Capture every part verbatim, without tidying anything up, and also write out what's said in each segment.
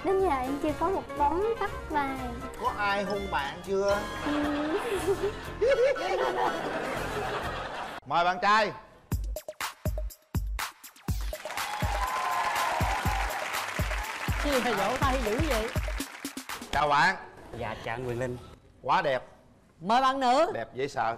Đến giờ em chưa có một bóng vắt vai. Có ai hung bạn chưa? Ừ. Mời bạn trai. Chi mà vỗ tay dữ vậy? Chào bạn. Dạ chào anh Quyền Linh. Quá đẹp. Mời bạn nữ. Đẹp dễ sợ.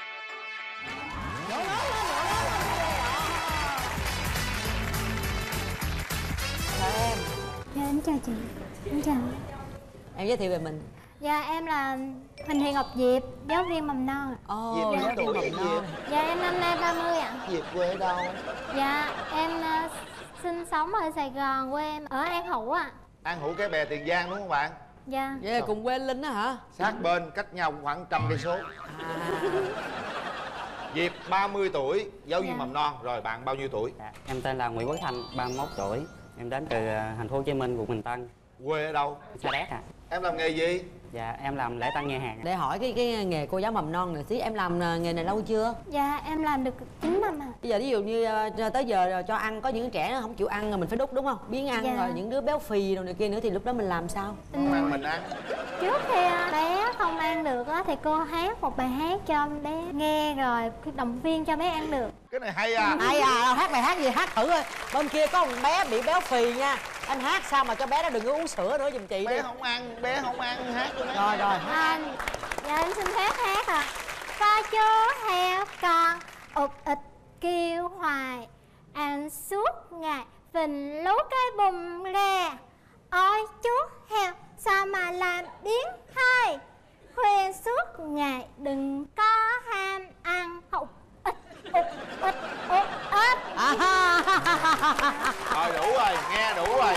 Chào em. Dạ em chào chị. Em chào. Em giới thiệu về mình. Dạ em là Huỳnh Thị Ngọc Diệp, giáo viên mầm non. Ồ, Diệp giáo mấy viên tuổi mầm vậy non. Diệp? Dạ em năm nay ba mươi ạ. Diệp quê ở đâu? Dạ em uh, sinh sống ở Sài Gòn, quê em ở An Hữu ạ. An Hữu Cái Bè, Tiền Giang đúng không bạn? Dạ. Vậy là cùng quê Linh đó hả? Sát bên, cách nhau khoảng trăm cây số. À. Diệp ba mươi tuổi, giáo viên Dạ. mầm non. Rồi bạn bao nhiêu tuổi? Dạ, em tên là Nguyễn Quốc Thanh, ba mươi mốt tuổi. Em đến từ ờ, thành phố Hồ Chí Minh, quận Bình Tân, Quê ở đâu? Sa Đéc ạ. Em làm nghề gì? Dạ em làm lễ tân nhà hàng. Để hỏi cái cái nghề cô giáo mầm non này xí, em làm nghề này lâu chưa? Dạ em làm được chín năm ạ. Bây giờ ví dụ như uh, tới giờ cho ăn, có những trẻ nó không chịu ăn rồi mình phải đút đúng không? Biến ăn Dạ. rồi những đứa béo phì rồi này kia nữa thì lúc đó mình làm sao? Không ăn mình ăn. Trước khi bé không ăn được á, thì cô hát một bài hát cho bé nghe rồi động viên cho bé ăn được. Cái này hay à. Ai à, hát bài hát gì hát thử coi. Bên kia có một bé bị béo phì nha. Anh hát sao mà cho bé nó đừng có uống sữa nữa giùm chị đi. Bé không ăn, bé không ăn, hát cho bé. Rồi rồi. À, dạ em xin phép hát à. Có chú heo con ụt ịch kêu hoài, ăn suốt ngày phình lú cái bùm ra. Ôi chú heo sao mà làm biến thay, khuyên suốt ngày đừng có ham ăn ụt ịch ụt ịch ụt ịch. À, Rồi đủ rồi, nghe đủ rồi.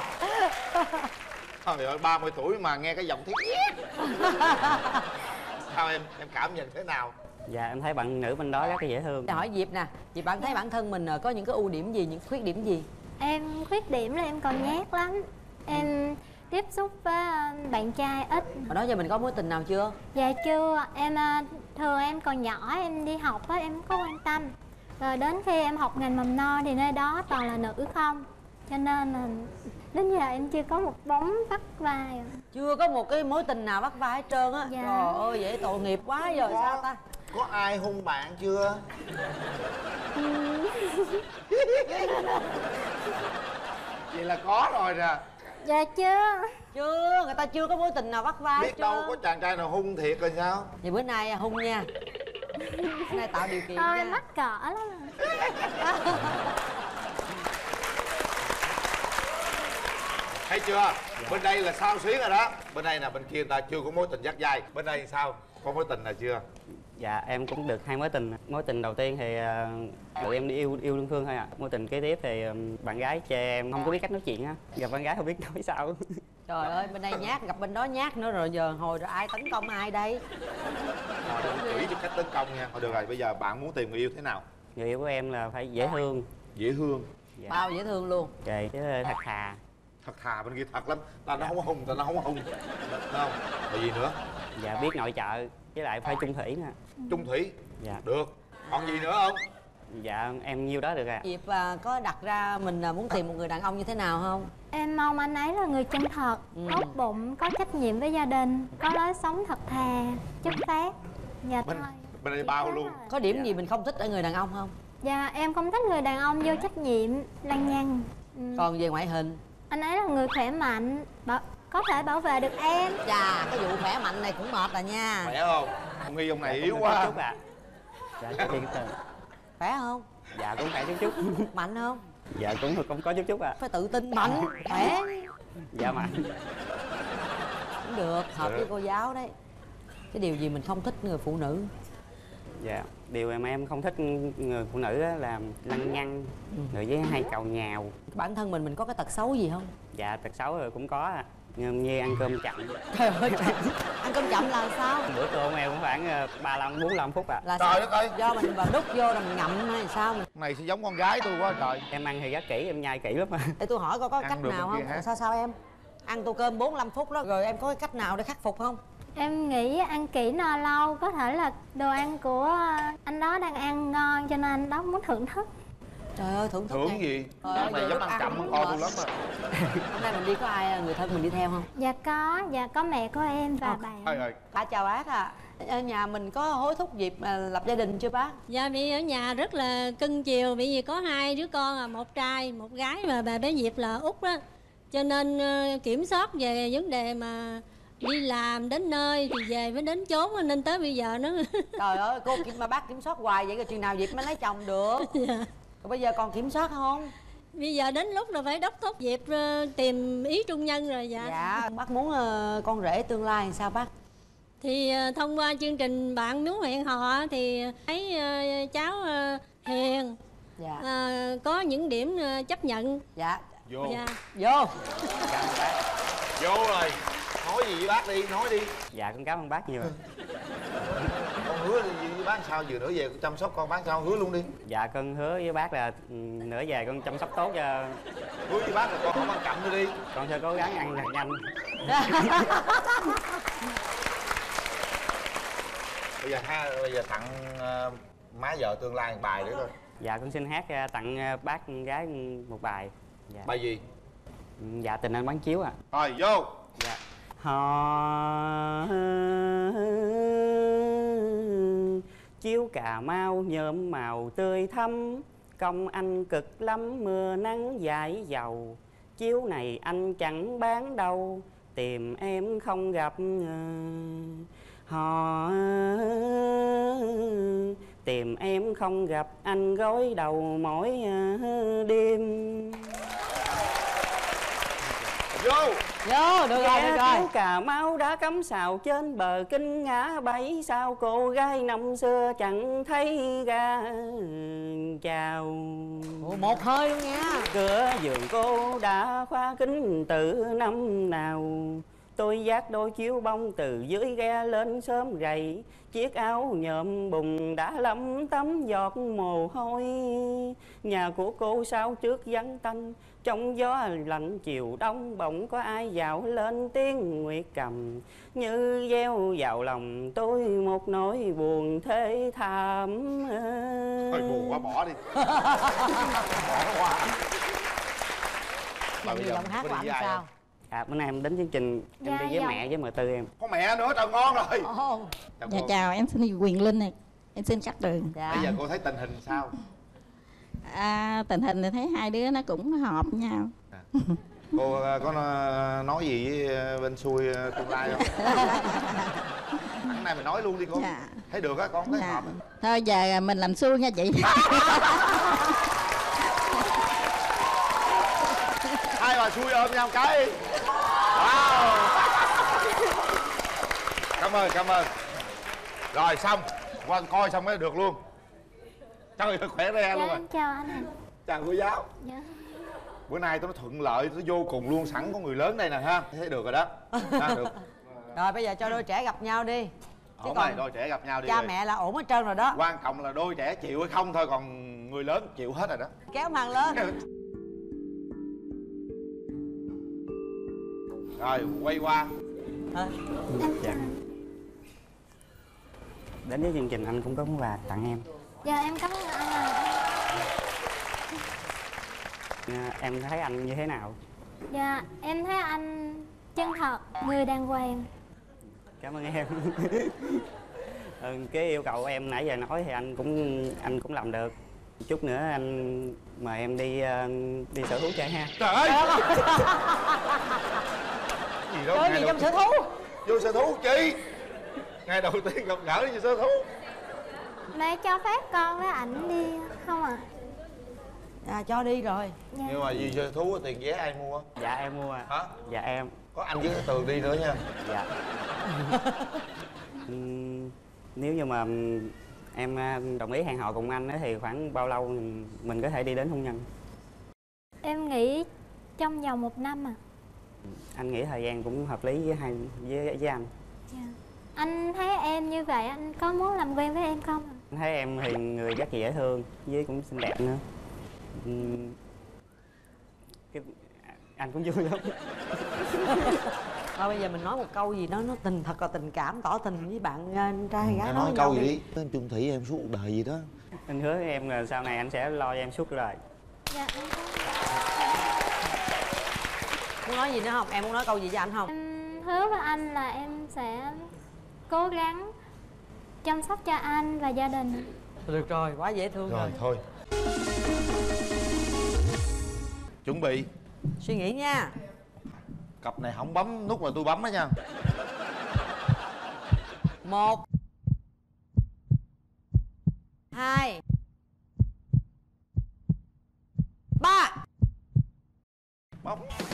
Trời ơi, ba mươi tuổi mà nghe cái giọng thiết. Sao em, em cảm nhận thế nào? Dạ em thấy bạn nữ bên đó rất là dễ thương. để hỏi Diệp nè, Diệp bạn thấy bản thân mình có những cái ưu điểm gì, những khuyết điểm gì? Em khuyết điểm là em còn nhát lắm. Em tiếp xúc với bạn trai ít. Hồi đó giờ mình có mối tình nào chưa? Dạ chưa, em thường em còn nhỏ em đi học á em có quan tâm. Rồi đến khi em học ngành mầm non thì nơi đó toàn là nữ không. Cho nên là đến giờ em chưa có một bóng vắt vai. Chưa có một cái mối tình nào bắt vai hết trơn á. Dạ. Trời ơi vậy tội nghiệp quá giờ Có. sao ta? Có ai hung bạn chưa? Vậy là có rồi nè. Dạ chưa. Chưa, người ta chưa có mối tình nào bắt vai hết Biết đâu trơn. có chàng trai nào hung thiệt rồi sao? Vậy bữa nay hung nha. Bữa nay tạo điều kiện Thôi nha. mắc cỡ lắm. Thấy chưa? Bên đây là sao xuyến rồi đó. Bên đây là bên kia người ta chưa có mối tình dắt dai. Bên đây sao? Có mối tình nào chưa? Dạ em cũng được hai mối tình. Mối tình đầu tiên thì uh, tụi em đi yêu yêu đơn phương thôi ạ. À. Mối tình kế tiếp thì um, bạn gái cho em không có biết cách nói chuyện á. Gặp bạn gái không biết nói sao. Trời ơi, bên đây nhát, gặp bên đó nhát nữa rồi giờ hồi rồi ai tấn công ai đây? Thôi đừng chỉ cho cách tấn công nha. Thôi được rồi, bây giờ bạn muốn tìm người yêu thế nào? Người yêu của em là phải dễ thương. Dễ thương. Dạ. Bao dễ thương luôn. Trời, chứ thật thà. Thật thà bên kia thật lắm. Ta nó không hung, ta nó không hung. Đúng không? Rồi gì nữa? Dạ biết nội trợ. Với lại phải chung thủy nè. Chung thủy. Dạ. Được. Còn gì nữa không? Dạ em nhiêu đó được ạ. À. Diệp à, có đặt ra mình à, muốn tìm một người đàn ông như thế nào không? Em mong anh ấy là người chân thật, Ừ. tốt bụng, có trách nhiệm với gia đình, có lối sống thật thà, chất phác. Dạ Bên, thôi. bên đây bao luôn. Có điểm gì mình không thích ở người đàn ông không? Dạ em không thích người đàn ông vô trách nhiệm, lăng nhăng. Ừ. Còn về ngoại hình? Anh ấy là người khỏe mạnh, bảo, có thể bảo vệ được em. Chà, cái vụ khỏe mạnh này cũng mệt rồi nha. Khỏe không? Ông nghi ông này Dạ, yếu cũng quá. chút ạ. À. Dạ từ từ. Khỏe không? Dạ cũng phải chút chút. Mạnh không? Dạ cũng cũng có chút chút ạ. À. Phải tự tin mạnh, khỏe. Dạ mạnh. Cũng được, hợp Được. với cô giáo đấy. Cái điều gì mình không thích người phụ nữ? Dạ điều mà em không thích người phụ nữ á là lăng nhăng, rồi với hay càu nhào. Bản thân mình mình có cái tật xấu gì không? Dạ tật xấu rồi cũng có à. Như, như ăn cơm chậm. Trời ơi, ăn cơm chậm là sao? Bữa cơm em cũng khoảng ba mươi lăm bốn mươi lăm phút ạ. À. Là Trời sao? đất ơi. Do mình vào đút vô rồi mình ngậm hay sao mình? Này sẽ giống con gái tôi quá trời. Em ăn thì rất kỹ, em nhai kỹ lắm mà. Để tôi hỏi coi có Ăn cách được nào bên kia không? hả? Sao sao em? Ăn tô cơm bốn mươi lăm phút đó rồi em có cái cách nào để khắc phục không? Em nghĩ ăn kỹ no lâu, có thể là đồ ăn của anh đó đang ăn ngon cho nên anh đó muốn thưởng thức. Trời ơi, thưởng thức Thưởng nha. gì? Trời ơi, Ăn này giờ dám được ăn ăn chậm đúng con rồi. tôi lắm à. Hôm nay mình đi có ai người thân mình đi theo không? Dạ có, dạ có mẹ của em và Ờ. bạn. Thôi rồi. Bác chào bác à. Ở nhà mình có hối thúc dịp à, lập gia đình chưa bác? Dạ bị ở nhà rất là cưng chiều, bởi vì có hai đứa con à, một trai một gái, mà bà bé Diệp là út đó, cho nên ờ, kiểm soát về vấn đề mà đi làm đến nơi thì về mới đến chốn, nên tới bây giờ nó Trời ơi, cô kiểm mà bác kiểm soát hoài vậy rồi chừng nào Diệp mới lấy chồng được? dạ. Rồi bây giờ còn kiểm soát không? Bây giờ đến lúc là phải đốc thúc Diệp ờ, tìm ý trung nhân rồi. Dạ, Dạ, bác muốn ờ, con rể tương lai làm sao bác? thì ờ, thông qua chương trình Bạn Muốn Hẹn Hò thì thấy ờ, cháu ờ, hiền, Dạ. ờ, có những điểm ờ, chấp nhận. Dạ. Vô. Dạ. Vô. Vô rồi. Nói gì với bác đi, nói đi. Dạ con cảm ơn bác nhiều. Con hứa gì với bác sao, vừa nữa về chăm sóc con bác sao, hứa luôn đi. Dạ con hứa với bác là ừ, nữa về con chăm sóc tốt cho Hứa với bác là con không ăn chậm nữa đi. con, sẽ cố gắng ăn thật nhanh. Bây giờ ha, bây giờ tặng uh, má vợ tương lai một bài nữa thôi. Dạ con xin hát uh, tặng uh, bác con gái một bài. Dạ. Bài gì? Ừ, Dạ Tình Anh Bán Chiếu ạ. À. Rồi vô. Dạ. Hò chiếu Cà Mau nhuộm màu tươi thắm, công anh cực lắm mưa nắng dãi dầu, chiếu này anh chẳng bán đâu, tìm em không gặp. Hò tìm em không gặp, anh gối đầu mỗi đêm. Vô. Vô, được rồi, được rồi. Chiếu Cà Mau đã cắm sào trên bờ kinh ngã bảy, sao cô gái năm xưa chẳng thấy ra chào. Ủa, một hơi luôn nha. Cửa giường cô đã khóa kín từ năm nào, tôi vác đôi chiếu bông từ dưới ghe lên sớm gầy, chiếc áo nhộm bùn đã lấm tấm giọt mồ hôi. Nhà của cô sao trước vắng tanh, trong gió lạnh chiều đông bỗng có ai dạo lên tiếng nguyệt cầm, như gieo vào lòng tôi một nỗi buồn thê thảm. Thôi buồn quá, bỏ đi. Bỏ quá. Mà bây giờ giọng hát có của đi anh với ai sao? không? À, bữa nay em đến chương trình em Dạ, đi với dạ. mẹ với mợ Tư em. Có mẹ nữa, trời ngon rồi. Ồ. Chào Dạ cô. chào, em xin Quyền Linh này, em xin cắt đường. Dạ. Bây giờ cô thấy tình hình sao? À, tình hình thì thấy hai đứa nó cũng hợp nhau. Cô uh, có uh, nói gì với uh, bên xuôi uh, tương lai không? Thằng này mình nói luôn đi cô. Dạ. Thấy được á, con thấy Dạ. hợp á. Thôi giờ mình làm xuôi nha chị. Hai bà xuôi ôm nhau cái đi. Wow. Cảm ơn, cảm ơn. Rồi xong, qua coi xong mới được luôn. Trời ơi, khỏe re Dạ luôn rồi. em chào anh ạ. Chào cô giáo. Dạ. Bữa nay tôi nó thuận lợi, nó vô cùng luôn, sẵn có người lớn đây nè ha. Thấy được rồi đó. Ha, được. Rồi bây giờ cho đôi trẻ gặp nhau đi. Ổn rồi, đôi trẻ gặp nhau đi. Cha rồi. mẹ là ổn hết trơn rồi đó. Quan trọng là đôi trẻ chịu hay không thôi, còn người lớn chịu hết rồi đó. Kéo màn lên. Rồi, quay qua. À, Dạ. Đến với chương trình anh cũng có món quà tặng em. Dạ em cảm ơn anh ạ. À, em thấy anh như thế nào? Dạ em thấy anh chân thật, người đàng hoàng. Cảm ơn em. Ừ, cái yêu cầu của em nãy giờ nói thì anh cũng anh cũng làm được. Chút nữa anh mời em đi uh, đi sở thú chơi ha. Trời ơi. Gì đâu, chơi ngày gì đầu trong sở thú? vô sở thú chi? Ngày đầu tiên gặp gỡ đi sở thú. Mẹ cho phép con với ảnh đi không ạ? À, cho đi rồi. Dạ. Nhưng mà vì sở thú tiền vé ai mua? Dạ em mua à. Hả? Dạ em. Có anh với cái Tường đi nữa nha. Dạ. Ừm, nếu như mà em đồng ý hẹn hò cùng anh ấy, thì khoảng bao lâu mình có thể đi đến hôn nhân? Em nghĩ trong vòng một năm à. Anh nghĩ thời gian cũng hợp lý với hai với, với anh. Dạ. Anh thấy em như vậy anh có muốn làm quen với em không ạ? Anh thấy em thì người rất dễ thương, với cũng xinh đẹp nữa. Ừm, cái, anh cũng vui lắm. Thôi bây giờ mình nói một câu gì đó nó tình thật là tình cảm, tỏ tình với bạn uh, trai hay gái. Nói với câu nhau gì đi. Em chung thủy em suốt cuộc đời gì đó. Anh hứa với em là sau này anh sẽ lo cho em suốt đời. Dạ em có. Muốn nói gì nữa không? Em muốn nói câu gì với anh không? Em hứa với anh là em sẽ cố gắng chăm sóc cho anh và gia đình. Được rồi, quá dễ thương rồi, Rồi thôi. Chuẩn bị. Suy nghĩ nha. Cặp này không bấm nút mà tôi bấm á nha. Một, hai, ba. Bấm.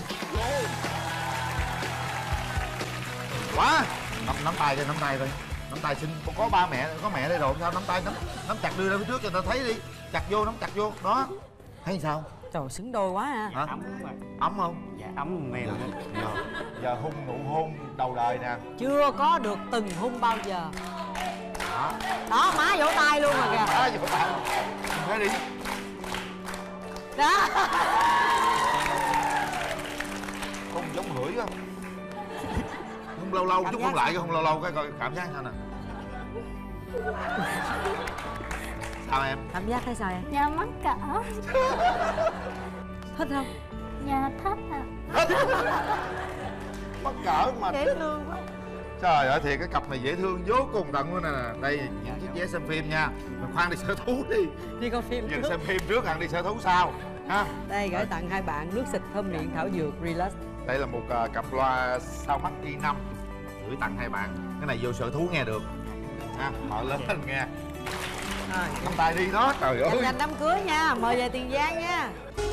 Quá. Nắm, nắm tay cho, nắm tay coi. Nắm tay xin, có ba mẹ, có mẹ đây rồi sao nắm tay, nắm, nắm chặt đưa ra phía trước cho người ta thấy đi. Chặt vô, nắm chặt vô, đó. Thấy sao? Trời, xứng đôi quá ha. Hả? Ấm mà. Ấm không? Dạ ấm mềm. Giờ, giờ hôn nụ hôn đầu đời nè. Chưa có được từng hôn bao giờ. Đó. Đó, má vỗ tay luôn rồi kìa. Đó, vỗ tay. Thế đi. Đó. Không giống hửi không? Không lâu lâu chút không lại cái không lâu lâu cái coi cảm giác sao nè. Sao em? Cảm giác thấy sao em? Dạ mắc cỡ. Thích không? Dạ thích ạ. Mắc cỡ mà. Dễ thương quá. Trời ơi thiệt cái cặp này dễ thương vô cùng tận luôn nè. Đây những chiếc vé xem phim nha. Mà khoan đi sở thú đi. Đi coi phim Dừng trước. xem phim trước hẳn đi sở thú sau ha. Đây gửi tặng hai bạn nước xịt thơm miệng thảo dược Relax. Đây là một uh, cặp loa sao mắt i năm gửi tặng hai bạn. Cái này vô sở thú nghe được ha, mở lớn lên nghe. Rồi, Nắm tay đi đó, trời ơi. nhanh nhanh đám cưới nha, mời về Tiền Giang nha.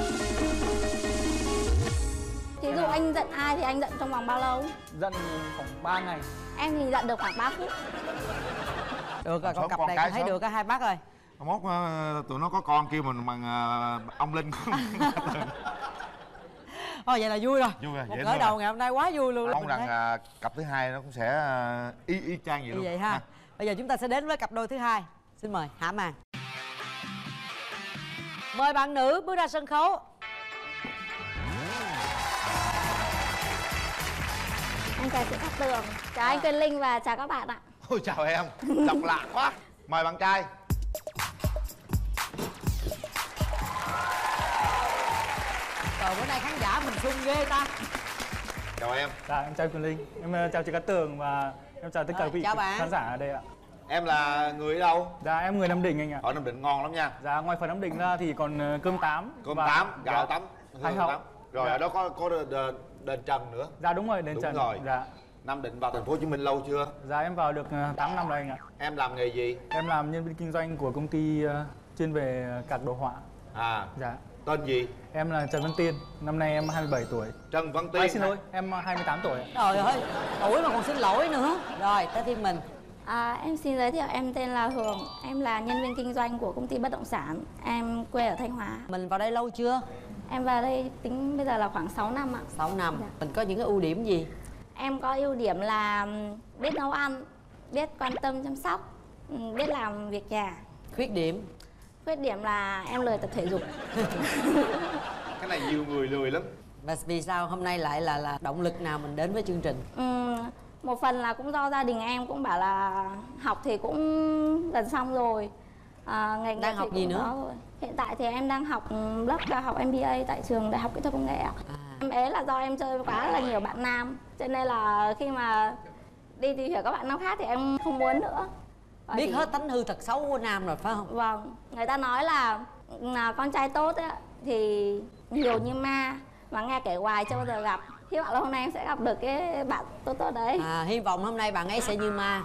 Ví dụ anh giận ai thì anh giận trong vòng bao lâu? Giận khoảng ba ngày. Em thì giận được khoảng ba phút. Được rồi, con Sớm cặp con này cái con thấy sớm. được á hai bác ơi. Mốt uh, tụi nó có con kêu mình bằng uh, ông Linh. Thôi vậy là vui rồi. Vui rồi, Một dễ khởi thương đầu rồi. ngày hôm nay quá vui luôn. Mong Mình rằng thấy. uh, cặp thứ hai nó cũng sẽ uh, y y chang vậy Như luôn. vậy ha. Bây giờ chúng ta sẽ đến với cặp đôi thứ hai. Xin mời Hạ Màn. Mời bạn nữ bước ra sân khấu. Anh chào chị Cát Tường, chào anh Quyền Linh và chào các bạn ạ. Ôi chào em, độc lạ quá. Mời bạn trai. Trời, bữa nay khán giả mình sung ghê ta. Chào em. Dạ, em chào Quyền Linh. Em uh, chào chị Cát Tường và em chào tất cả Rồi, quý vị chào bạn. khán giả ở đây ạ. Em là người ở đâu? Dạ, em người Nam Định anh ạ. Ở Nam Định ngon lắm nha. Dạ, ngoài phần Nam Định ra thì còn uh, cơm tám. Cơm và- tám, gạo dạ, tắm, Hai hương hậu. tắm. Rồi Dạ. ở đó có có đền, đền, đền Trần nữa. Dạ đúng rồi, đền Đúng Trần. rồi. Dạ. Nam Định vào thành phố Hồ Chí Minh lâu chưa? Dạ, em vào được uh, tám năm rồi anh ạ. Em làm nghề gì? Em làm nhân viên kinh doanh của công ty uh, chuyên về cạc đồ họa. À, Dạ. tên gì? Em là Trần Văn Tiên, năm nay em hai mươi bảy tuổi. Trần Văn Tiên. À, xin lỗi, em uh, hai mươi tám tuổi ạ. Trời ơi, tuổi mà còn xin lỗi nữa. Rồi, tới thiên mình. À, em xin giới thiệu, em tên là Hường, em là nhân viên kinh doanh của công ty bất động sản, em quê ở Thanh Hóa. Mình vào đây lâu chưa? Em vào đây tính bây giờ là khoảng sáu năm ạ. sáu năm. Dạ. Mình có những cái ưu điểm gì? Em có ưu điểm là biết nấu ăn, biết quan tâm chăm sóc, biết làm việc nhà. Khuyết điểm? Khuyết điểm là em lười tập thể dục. Cái này nhiều người lười lắm. Và vì sao hôm nay lại là là động lực nào mình đến với chương trình? Ừm, một phần là cũng do gia đình em cũng bảo là học thì cũng gần xong rồi. À, ngành Đang nghiệp học thì gì cũng nữa? đó rồi. Hiện tại thì em đang học lớp cao học em bê a tại trường Đại học Kỹ thuật Công nghệ ạ. À. Em ế là do em chơi quá là nhiều bạn nam, cho nên là khi mà đi tìm hiểu các bạn nam khác thì em không muốn nữa. Và Biết chỉ- hết tánh hư thật xấu của nam rồi phải không? Vâng, người ta nói là, là con trai tốt ấy, thì nhiều như ma, mà nghe kể hoài chưa bao giờ gặp. Hy vọng là hôm nay em sẽ gặp được cái bạn tốt tốt đấy. À, hy vọng hôm nay bạn ấy sẽ như ma.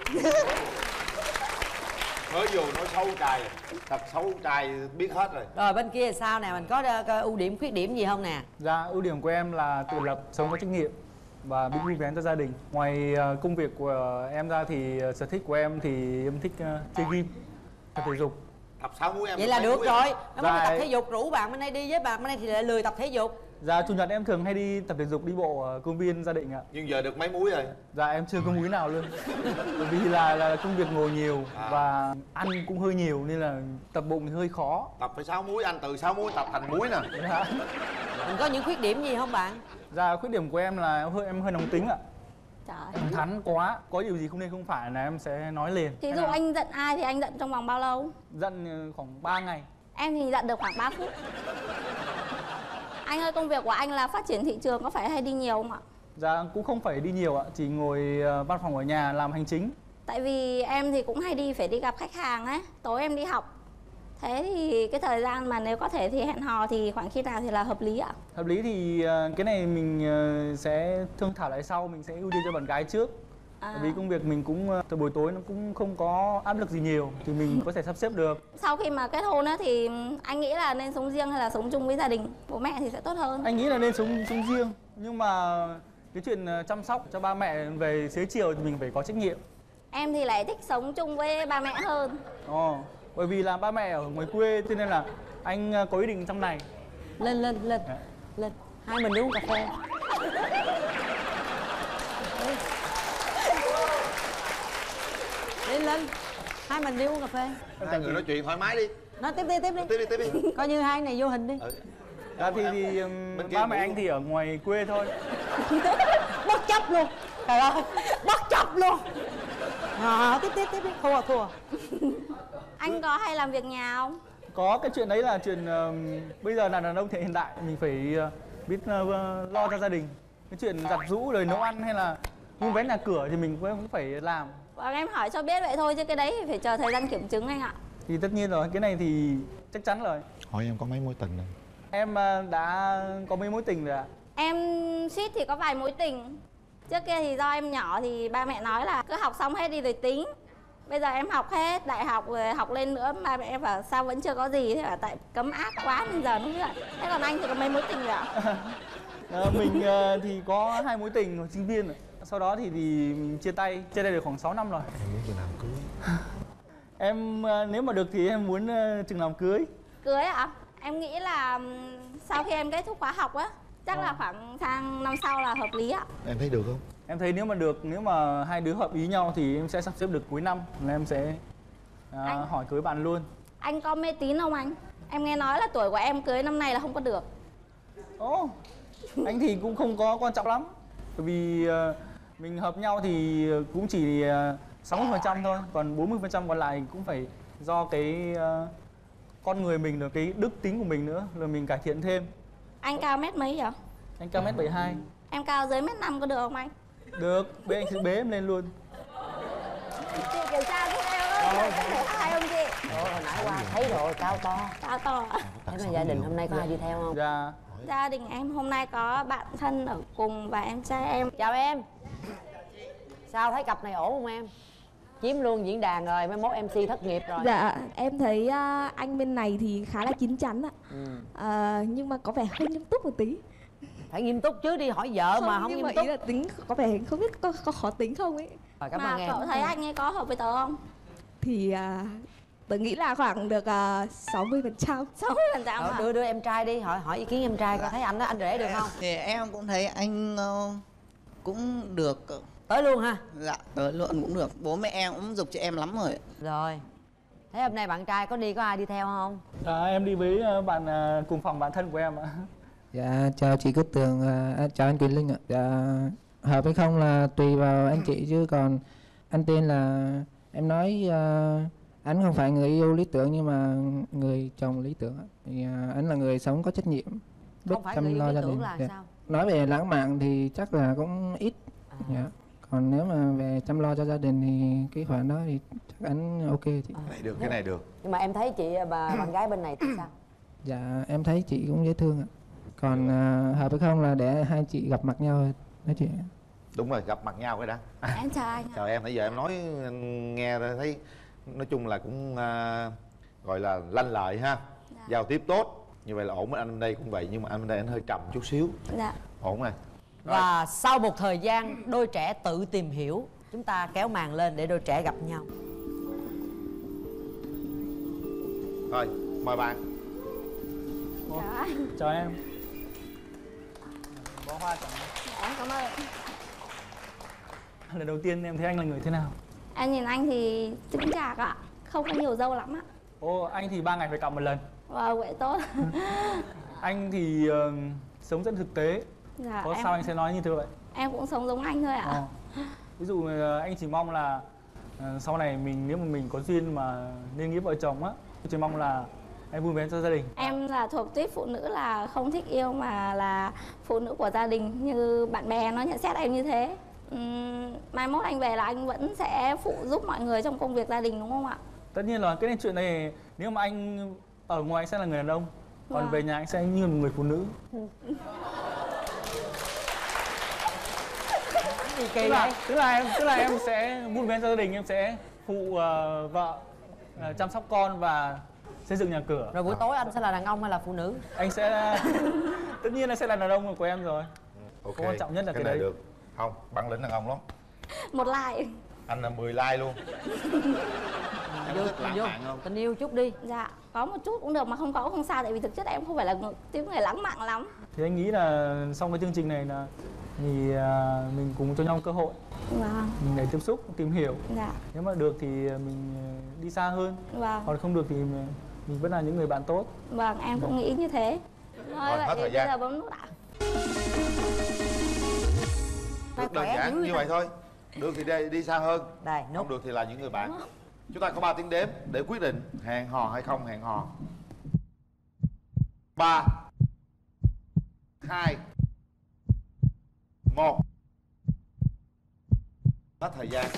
Mới vô nói xấu trai, thật xấu trai biết hết rồi. Rồi bên kia sao nè, mình có ờ, có ưu điểm khuyết điểm gì không nè? Dạ, ưu điểm của em là tự lập, sống có trách nhiệm và biết vui vẻ cho gia đình. Ngoài uh, công việc của em ra thì uh, sở thích của em thì em thích uh, chơi game, tập thể dục. Tập sáu múi em. Vậy là mấy được múi rồi. em? Nếu mà Dạ. tập thể dục rủ bạn bên đây đi với bạn bên đây thì lại lười tập thể dục. Dạ, chủ nhật em thường hay đi tập thể dục, đi bộ uh, công viên gia đình ạ. Nhưng giờ được mấy múi rồi? Dạ, em chưa có múi nào luôn. Bởi vì là, là công việc ngồi nhiều À. và ăn cũng hơi nhiều nên là tập bụng thì hơi khó. Tập phải sáu múi, anh từ sáu múi tập thành múi nè. Dạ. Mình có những khuyết điểm gì không bạn? Dạ, khuyết điểm của em là hơi em hơi nóng tính ạ. Trời. thẳng thắn quá, có điều gì không nên không phải là em sẽ nói liền. Thí Hay dụ là anh giận ai thì anh giận trong vòng bao lâu? giận ờ, khoảng ba ngày. Em thì giận được khoảng ba phút. Anh ơi, công việc của anh là phát triển thị trường, có phải hay đi nhiều không ạ? Dạ cũng không phải đi nhiều ạ, chỉ ngồi ờ, văn phòng ở nhà làm hành chính. Tại vì em thì cũng hay đi, phải đi gặp khách hàng ấy. Tối em đi học. Thế thì cái thời gian mà nếu có thể thì hẹn hò thì khoảng khi nào thì là hợp lý ạ? Hợp lý thì ờ, cái này mình ờ, sẽ thương thảo lại sau, mình sẽ ưu tiên cho bạn gái trước. À. Bởi vì công việc mình cũng ờ, từ buổi tối nó cũng không có áp lực gì nhiều thì mình có thể sắp xếp được. Sau khi mà kết hôn á thì anh nghĩ là nên sống riêng hay là sống chung với gia đình, bố mẹ thì sẽ tốt hơn? Anh nghĩ là nên sống sống riêng, nhưng mà cái chuyện ờ, chăm sóc cho ba mẹ về xế chiều thì mình phải có trách nhiệm. Em thì lại thích sống chung với ba mẹ hơn. Ồ, bởi vì là ba mẹ ở ngoài quê cho nên là anh ờ, có ý định trong này. Lên lên lên Dạ. lên, hai mình đi uống cà phê. Lên lên, hai mình đi uống cà phê. Hai người nói chuyện thoải mái đi. Nói tiếp đi tiếp đi. Tiếp đi, tiếp đi. Coi như hai này vô hình đi. Ừ. Dạ thì, thì um, Bên kia ba mẹ ngủ anh luôn. thì ở ngoài quê thôi. Bất chấp luôn. Trời ơi, bất chấp luôn. À, tiếp tiếp tiếp đi, thua thua. Anh có hay làm việc nhà không? Có cái chuyện đấy là chuyện um, bây giờ là đàn ông thì hiện đại mình phải uh, biết uh, lo cho gia đình. Cái chuyện giặt giũ rồi nấu ăn hay là vun vén nhà cửa thì mình cũng phải làm. Vâng, em hỏi cho biết vậy thôi chứ cái đấy thì phải chờ thời gian kiểm chứng anh ạ. Thì tất nhiên rồi, cái này thì chắc chắn rồi. Hỏi em có mấy mối tình rồi? Em uh, đã có mấy mối tình rồi ạ? Em suýt thì có vài mối tình. Trước kia thì do em nhỏ thì ba mẹ nói là cứ học xong hết đi rồi tính. Bây giờ em học hết, đại học rồi học lên nữa, ba mẹ em bảo sao vẫn chưa có gì. Thế là tại cấm áp quá nên giờ nó biết. Thế còn anh thì có mấy mối tình rồi ạ? À, mình uh, thì có hai mối tình hồi sinh viên rồi. Sau đó thì, thì mình chia tay, chia tay được khoảng sáu năm rồi. Em muốn chừng nào cưới? Em uh, nếu mà được thì em muốn uh, chừng nào cưới. Cưới ạ? Em nghĩ là ừm, sau khi em kết thúc khóa học á, chắc là khoảng sang năm sau là hợp lý ạ. Em thấy được không? Em thấy nếu mà được, nếu mà hai đứa hợp ý nhau thì em sẽ sắp xếp được cuối năm là em sẽ uh, Anh- hỏi cưới bạn luôn. Anh có mê tín không anh? Em nghe nói là tuổi của em cưới năm nay là không có được. Ồ, anh thì cũng không có quan trọng lắm. Bởi vì uh, mình hợp nhau thì cũng chỉ uh, sáu mươi phần trăm thôi, còn bốn mươi phần trăm còn lại cũng phải do cái uh, con người mình, là cái đức tính của mình nữa, là mình cải thiện thêm. Anh cao mét mấy vậy? Anh cao mét bảy hai. Em cao dưới mét năm có được không anh? Được, bế anh sẽ bế em lên luôn. Chị kiểm tra giúp em ơi, có thể hai không chị? Ồ, hồi nãy qua thấy rồi, cao to. Cao to ạ. Thế mà gia đình hôm nay có ai đi theo không? Dạ. Gia đình em hôm nay có bạn thân ở cùng và em trai em. Chào em. Sao thấy cặp này ổn không em? Chiếm luôn diễn đàn rồi, mai mốt em xê thất nghiệp rồi. Dạ, em thấy uh, anh bên này thì khá là chín chắn ạ. Ừ. À, nhưng mà có vẻ hơi nghiêm túc một tí. Phải nghiêm túc chứ, đi hỏi vợ mà không nhưng nghiêm mà túc. ý là tính có vẻ không biết có, có khó tính không ấy. Rồi, cảm Mà ơn em. cậu thấy anh ấy có hợp với tớ không? Thì uh, tớ nghĩ là khoảng được uh, sáu mươi phần trăm. sáu mươi phần trăm Rồi, à? đưa đưa em trai đi, hỏi hỏi ý kiến em trai coi thấy anh đó, anh rể được không? Thì em cũng thấy anh ờ, cũng được. Tới luôn ha. Dạ, tới luôn cũng được. Bố mẹ em cũng giục cho em lắm rồi. Rồi. Thế hôm nay bạn trai có đi, có ai đi theo không? Dạ, em đi với uh, bạn uh, cùng phòng bạn thân của em ạ. Dạ, chào chị Cát Tường, à, chào anh Quyền Linh ạ. Dạ, hợp hay không là tùy vào anh chị, chứ còn anh tên là em nói uh, anh không phải người yêu lý tưởng nhưng mà người chồng lý tưởng ạ. Thì uh, anh là người sống có trách nhiệm, biết Không phải người chăm yêu lo lý gia tưởng đình. là Dạ. sao? Nói về lãng mạn thì chắc là cũng ít. À. Dạ. Còn nếu mà về chăm lo cho gia đình thì cái khoản đó thì chắc anh ok chị. À. Cái này được, cái này được. Nhưng mà em thấy chị bà bạn gái bên này thì sao? Dạ, em thấy chị cũng dễ thương ạ. Còn uh, hợp hay không là để hai chị gặp mặt nhau nói chuyện. Đúng rồi, gặp mặt nhau cái đã. Em chào anh ạ. Chào em, nãy giờ em nói anh nghe ra thấy nói chung là cũng à, gọi là lanh lợi ha. Dạ. Giao tiếp tốt. Như vậy là ổn. Anh bên đây cũng vậy, nhưng mà anh bên đây anh hơi trầm chút xíu. Dạ. Ổn này. Rồi. Và sau một thời gian đôi trẻ tự tìm hiểu, chúng ta kéo màn lên để đôi trẻ gặp nhau. Rồi, mời bạn. Chào anh. Chào em. Bó hoa chẳng. Em cảm ơn. Lần đầu tiên em thấy anh là người thế nào? Em nhìn anh thì chững chạc ạ. Không có nhiều dâu lắm ạ. Ồ, anh thì ba ngày phải cạo một lần. Wow, vậy tốt. Anh thì uh, sống rất thực tế. Dạ, Có em... sao anh sẽ nói như thế vậy? Em cũng sống giống anh thôi ạ. Ờ. Ví dụ ờ, anh chỉ mong là ờ, sau này mình nếu mà mình có duyên mà nên nghĩa vợ chồng á, tôi chỉ mong là em vui vẻ cho gia đình. Em là thuộc tuýp phụ nữ là không thích yêu mà là phụ nữ của gia đình, như bạn bè nó nhận xét em như thế. Uhm, mai mốt anh về là anh vẫn sẽ phụ giúp mọi người trong công việc gia đình đúng không ạ? Tất nhiên là cái này chuyện này nếu mà anh ở ngoài anh sẽ là người đàn ông, còn Vâng. về nhà anh sẽ như một người phụ nữ. Gì Tức kỳ là, vậy? tức là em tức là em sẽ vui vẻ cho gia đình, em sẽ phụ uh, vợ uh, chăm sóc con và xây dựng nhà cửa. Rồi buổi tối anh sẽ là đàn ông hay là phụ nữ? Anh sẽ tất nhiên là sẽ là đàn ông của em rồi. Ok, Quan trọng nhất là cái này đấy. được. Không, bản lĩnh đàn ông lắm. Một like. Anh là mười like luôn. Em Vô, có thích lãng vô. mạn không? Tình yêu chút đi. Dạ, có một chút cũng được mà không có cũng không sao, tại vì thực chất em không phải là người, tiếp người lãng mạn lắm. Thì anh nghĩ là xong cái chương trình này là thì à, mình cùng cho nhau cơ hội. Vâng. Mình để tiếp xúc, tìm hiểu. Dạ. Nếu mà được thì mình đi xa hơn. Vâng. Còn không được thì mình, mình vẫn là những người bạn tốt. Vâng, em cũng nghĩ như thế. Thôi Rồi, vậy hết thì thời bây gian. giờ bấm nút ạ. Rất đơn giản như vậy thôi. Được thì đi, đi xa hơn. Đây, nút. Không được thì là những người bạn. Chúng ta có ba tiếng đếm để quyết định hẹn hò hay không hẹn hò. Ba, hai, một. Hết thời gian.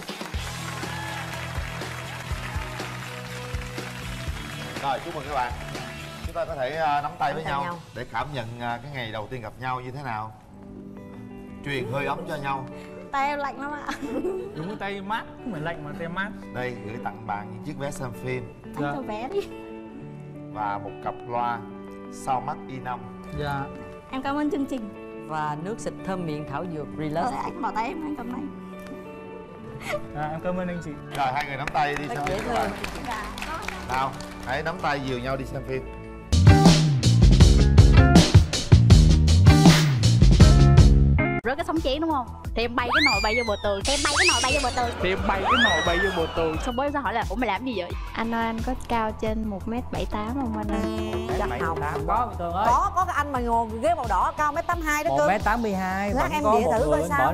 Rồi, chúc mừng các bạn. Chúng ta có thể uh, nắm tay với tay nhau, nhau. để cảm nhận uh, cái ngày đầu tiên gặp nhau như thế nào. Truyền hơi ấm cho nhau. Tay em lạnh lắm ạ. Đúng cái tay mát, không phải lạnh mà tay mát. Đây, gửi tặng bạn những chiếc vé xem phim Anh cho vé đi. và một cặp loa Soundmax i năm. Dạ. Em cảm ơn chương trình. Và nước xịt thơm miệng thảo dược Relax. Rồi anh bỏ tay em, anh cầm này. À, em cảm ơn anh chị. Rồi, hai người nắm tay đi xem Rất dễ phim các bạn. thương. Dạ. Nào, hãy nắm tay dìu nhau đi xem phim. Rớt cái sống chén đúng không? Thì em bay cái nồi bay vô bờ tường. Thì em bay cái nồi bay vô bờ tường. Thì em bay cái nồi bay vô bờ tường. Xong bố em sẽ hỏi là ủa mày làm gì vậy? Anh ơi, anh có cao trên một mét bảy tám không anh ơi? Chắc không. Có Tường ơi. Có, có cái anh mà ngồi ghế màu đỏ cao mét tám hai đó một cưng. mét tám mươi hai. Lát Vẫn em có địa một thử người coi bên sao. bỏ.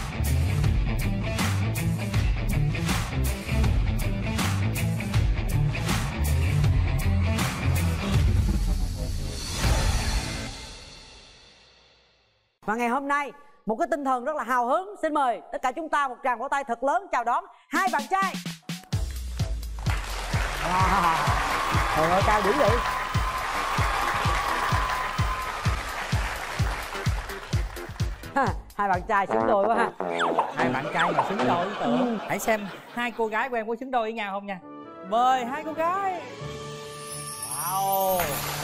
Và ngày hôm nay một cái tinh thần rất là hào hứng. Xin mời tất cả chúng ta một tràng vỗ tay thật lớn chào đón hai bạn trai. Wow. Trời ơi, cao dữ vậy. Ha, hai bạn trai xứng đôi quá ha. Hai bạn trai mà xứng đôi với Tường. Hãy xem hai cô gái của em có xứng đôi với nhau không nha. Mời hai cô gái. Wow.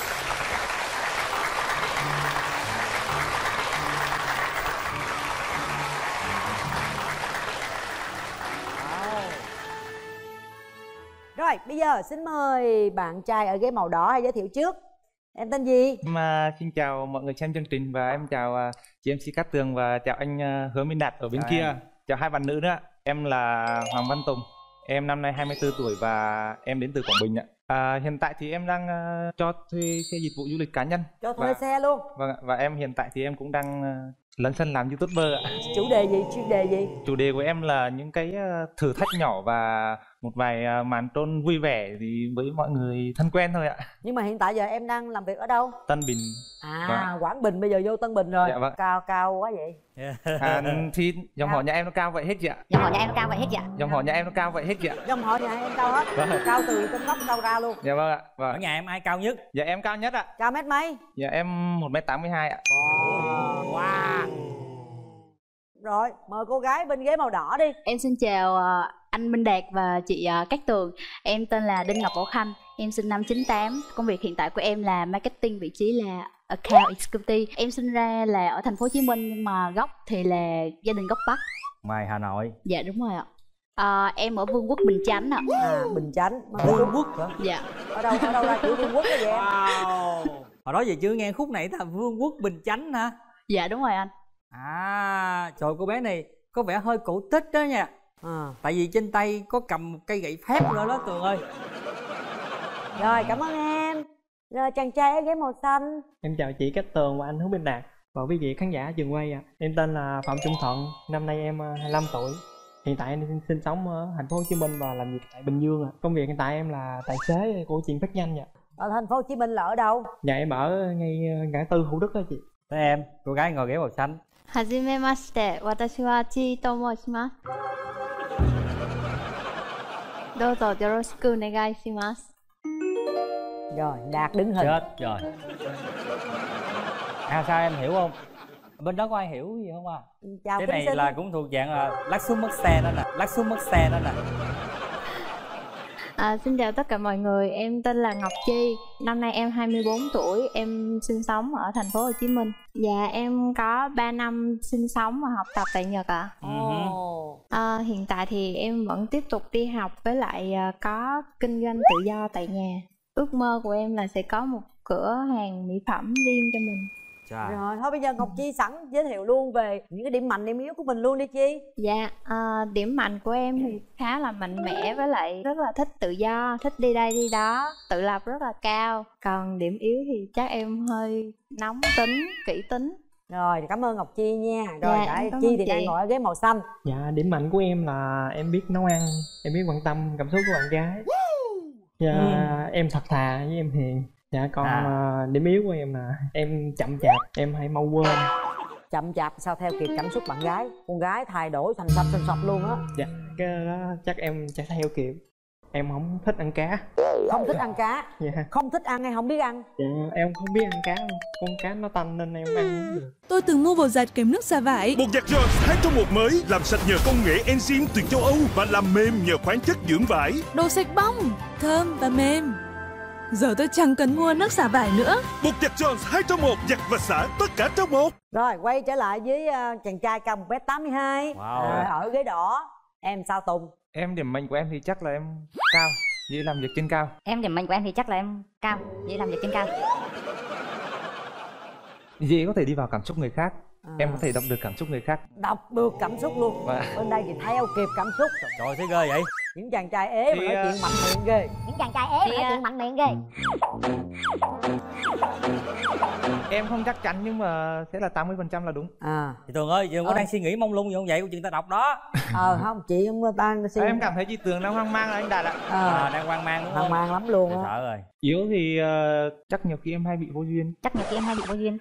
Rồi, bây giờ xin mời bạn trai ở ghế màu đỏ hãy giới thiệu trước. Em tên gì? Em uh, xin chào mọi người xem chương trình và em chào uh, chị em xê Cát Tường và chào anh uh, Hứa Minh Đạt ở bên Chào kia. em. Chào hai bạn nữ nữa. Em là Hoàng Văn Tùng. Em năm nay hai mươi tư tuổi và em đến từ Quảng Bình ạ. À, hiện tại thì em đang uh, cho thuê xe dịch vụ du lịch cá nhân. Cho thuê và, xe luôn. Vâng ạ. Và em hiện tại thì em cũng đang uh, lấn sân làm YouTuber ạ. Chủ đề gì? Chuyên đề gì? Chủ đề của em là những cái uh, thử thách nhỏ và một vài uh, màn trôn vui vẻ thì với mọi người thân quen thôi ạ. Nhưng mà hiện tại giờ em đang làm việc ở đâu? Tân Bình. À, Vâng. Quảng Bình bây giờ vô Tân Bình rồi. Dạ vâng. Cao cao quá vậy. À, thì dòng họ nhà em nó cao vậy hết chị ạ. Dòng họ nhà em nó cao vậy hết chị ạ. Dòng họ nhà em nó cao vậy hết chị ạ. Dòng họ nhà em cao hết. Vâng. Cao từ trên góc cao ra luôn. Dạ vâng ạ. Vâng. Ở nhà em ai cao nhất? Dạ em cao nhất ạ. Cao mét mấy? Dạ em một mét tám mươi hai ạ. Wow. Rồi, mời cô gái bên ghế màu đỏ đi. Em xin chào uh, anh Minh Đạt và chị uh, Cát Tường. Em tên là Đinh Ngọc Bảo Khanh. Em sinh năm chín tám. Công việc hiện tại của em là marketing, vị trí là account executive. Em sinh ra là ở thành phố Hồ Chí Minh nhưng mà gốc thì là gia đình gốc Bắc. Ngoài Hà Nội. Dạ đúng rồi ạ. À, em ở Vương quốc Bình Chánh ạ. À, Bình Chánh. Vương quốc hả? Dạ. Ở đâu ở đâu ra chữ Vương quốc đó vậy? Wow. Hồi đó giờ chưa nghe khúc này là Vương quốc Bình Chánh hả? Dạ đúng rồi anh. À, trời cô bé này có vẻ hơi cổ tích đó nha. À. Tại vì trên tay có cầm một cây gậy phép nữa đó Tường ơi. Rồi, cảm ơn em. Rồi chàng trai ở ghế màu xanh. Em chào chị Cát Tường và anh Hứa Minh Đạt. và quý vị khán giả trường quay ạ. À. Em tên là Phạm Trung Thuận, năm nay em hai mươi lăm tuổi. Hiện tại em sinh sống ở thành phố Hồ Chí Minh và làm việc tại Bình Dương ạ. À. Công việc hiện tại em là tài xế của chuyện phát nhanh ạ. Ở thành phố Hồ Chí Minh là ở đâu? Dạ em ở ngay ngã tư Thủ Đức đó chị. Thế em, cô gái ngồi ghế màu xanh. Hajimemashite, watashi wa Chi to moushimasu. Dozo yoroshiku onegai shimasu. Rồi, Đạt đứng hình. Chết rồi. À sao em hiểu không? Bên đó có ai hiểu gì không à? Chào cái kính này xin. là cũng thuộc dạng là lắc xuống mất xe đó nè, lắc xuống mất xe đó nè. À, xin chào tất cả mọi người, em tên là Ngọc Chi. Năm nay em hai mươi bốn tuổi, em sinh sống ở thành phố Hồ Chí Minh. Dạ em có ba năm sinh sống và học tập tại Nhật ạ. À. Oh. À, hiện tại thì em vẫn tiếp tục đi học với lại có kinh doanh tự do tại nhà. Ước mơ của em là sẽ có một cửa hàng mỹ phẩm riêng cho mình. Chà. Rồi thôi bây giờ Ngọc Chi sẵn giới thiệu luôn về những cái điểm mạnh điểm yếu của mình luôn đi Chi. Dạ à, điểm mạnh của em thì khá là mạnh mẽ với lại rất là thích tự do, thích đi đây đi đó, tự lập rất là cao. Còn điểm yếu thì chắc em hơi nóng tính, kỹ tính. Rồi cảm ơn Ngọc Chi nha. Rồi dạ, Chi thì đang ngồi ở ghế màu xanh. Dạ điểm mạnh của em là em biết nấu ăn, em biết quan tâm cảm xúc của bạn gái. Dạ ừ. Em thật thà với em hiền. Dạ còn à. điểm yếu của em là em chậm chạp, em hay mau quên. Chậm chạp sao theo kịp cảm xúc bạn gái? Con gái thay đổi thành sập thành sập luôn á. Dạ cái đó chắc em sẽ theo kịp. Em không thích ăn cá. Không thích ăn cá? Dạ. Không thích ăn hay không biết ăn? Dạ em không biết ăn cá. Con cá nó tanh nên em ăn không được. Tôi từng mua bột giặt kèm nước xả vải. Bột giặt Jones hai trong một mới, làm sạch nhờ công nghệ enzyme từ châu Âu và làm mềm nhờ khoáng chất dưỡng vải. Đồ sạch bong, thơm và mềm. Giờ tôi chẳng cần mua nước xả vải nữa. Bột giặt Jones hai trong một, giặt và xả tất cả trong một. Rồi quay trở lại với uh, chàng trai cao một mét tám mươi hai. Wow. À, ở ghế đỏ. Em sao Tùng? Em điểm mạnh của em thì chắc là em cao, dễ làm việc trên cao. Em điểm mạnh của em thì chắc là em cao, dễ làm việc trên cao. Dễ có thể đi vào cảm xúc người khác. À. Em có thể đọc được cảm xúc người khác. Đọc được cảm xúc luôn. À. Bên đây thì theo kịp cảm xúc. Trời thấy ghê vậy. Những chàng trai ế thì, mà nói chuyện mạnh miệng ghê. Những chàng trai ế thì, mà nói chuyện mạnh miệng ghê. Em không chắc chắn nhưng mà sẽ là tám mươi phần trăm là đúng. À chị Tường ơi, chị đừng có ờ. đang suy nghĩ mông lung gì không vậy, chuyện ta đọc đó. Ờ không, chị không ta suy à, em cảm thấy chị Tường đang hoang mang là anh Đạt ạ. Ờ à, đang hoang mang đúng không? Hoang mang lắm luôn á. Sợ rồi. Yếu thì uh, chắc nhiều khi em hay bị vô duyên. Chắc nhiều khi em hay bị vô duyên.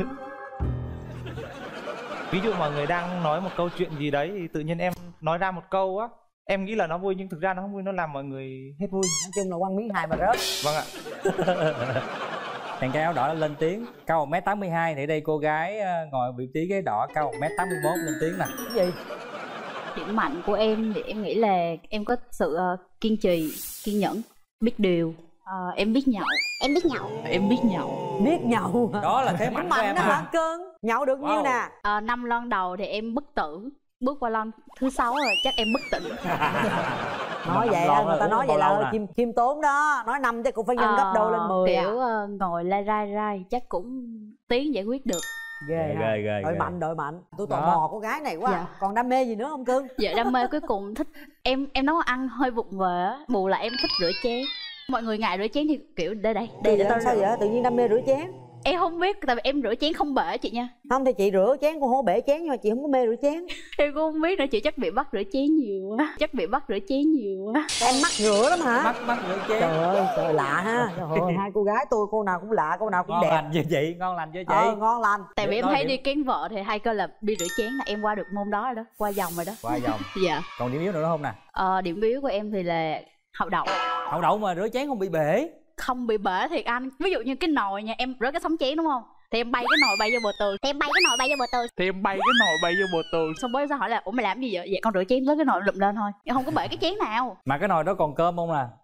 Ví dụ mọi người đang nói một câu chuyện gì đấy thì tự nhiên em nói ra một câu á, em nghĩ là nó vui nhưng thực ra nó không vui, nó làm mọi người hết vui. Nói chung là quăng miếng hài mà rớt. Vâng ạ. Chàng trai áo đỏ đã lên tiếng, cao một mét tám mươi hai thì đây cô gái ngồi vị trí ghế đỏ cao một mét tám mươi mốt lên tiếng nè. Cái gì? Điểm mạnh của em thì em nghĩ là em có sự uh, kiên trì, kiên nhẫn, biết điều. Uh, em biết nhậu. Em biết nhậu. Em biết nhậu. Biết nhậu. Đó là thế mạnh của em hả cưng? Nhậu được wow. nhiêu nè? Uh, năm lon đầu thì em bất tử. Bước qua lon thứ sáu rồi chắc em bất tỉnh. Nói vậy là người ta nói vậy là khiêm khiêm tốn đó. Nói năm chắc cũng phải nhân uh, gấp đôi lên mười. Kiểu à. uh, ngồi lai rai rai chắc cũng tiếng giải quyết được. Ghê, ghê, ghê, đội ghê. mạnh đội mạnh. Tôi tò mò cô gái này quá. Dạ. Còn đam mê gì nữa không cưng? Dạ đam mê cuối cùng thích em em nấu ăn hơi vụng về á, bù là em thích rửa chén. Mọi người ngại rửa chén thì kiểu đây đây đây để tôi sao vậy? Tự nhiên đam mê rửa chén? Em không biết, tại vì em rửa chén không bể chị nha. Không thì chị rửa chén con hố bể chén nhưng mà chị không có mê rửa chén. Em cũng không biết nữa, chị chắc bị bắt rửa chén nhiều quá. Chắc bị bắt rửa chén nhiều quá. Em mắc rửa lắm hả? Mắc mắc rửa chén. Trời ơi, trời lạ ha. Trời ơi, hai cô gái tôi cô nào cũng lạ, cô nào cũng ngon đẹp. Ngon lành với chị, ngon lành với chị. Ờ, ngon lành. Tại vì em thấy đi kén vợ thì hay cơ là đi rửa chén là em qua được môn đó rồi đó, qua vòng rồi đó. Qua vòng. Dạ. Còn điểm yếu nữa không nè? Ờ, điểm yếu của em thì là hậu đậu. Hậu đậu mà rửa chén không bị bể. Không bị bể thiệt anh. Ví dụ như cái nồi nha, em rửa cái sống chén đúng không? Thì em bay cái nồi bay vô bờ tường. Thì em bay cái nồi bay vô bờ tường. Thì em bay cái nồi bay vô bờ tường. Xong bố sao hỏi là ủa mày làm gì vậy? Vậy con rửa chén với cái nồi lụm lên thôi. Em không có bể cái chén nào. Mà cái nồi đó còn cơm không nè?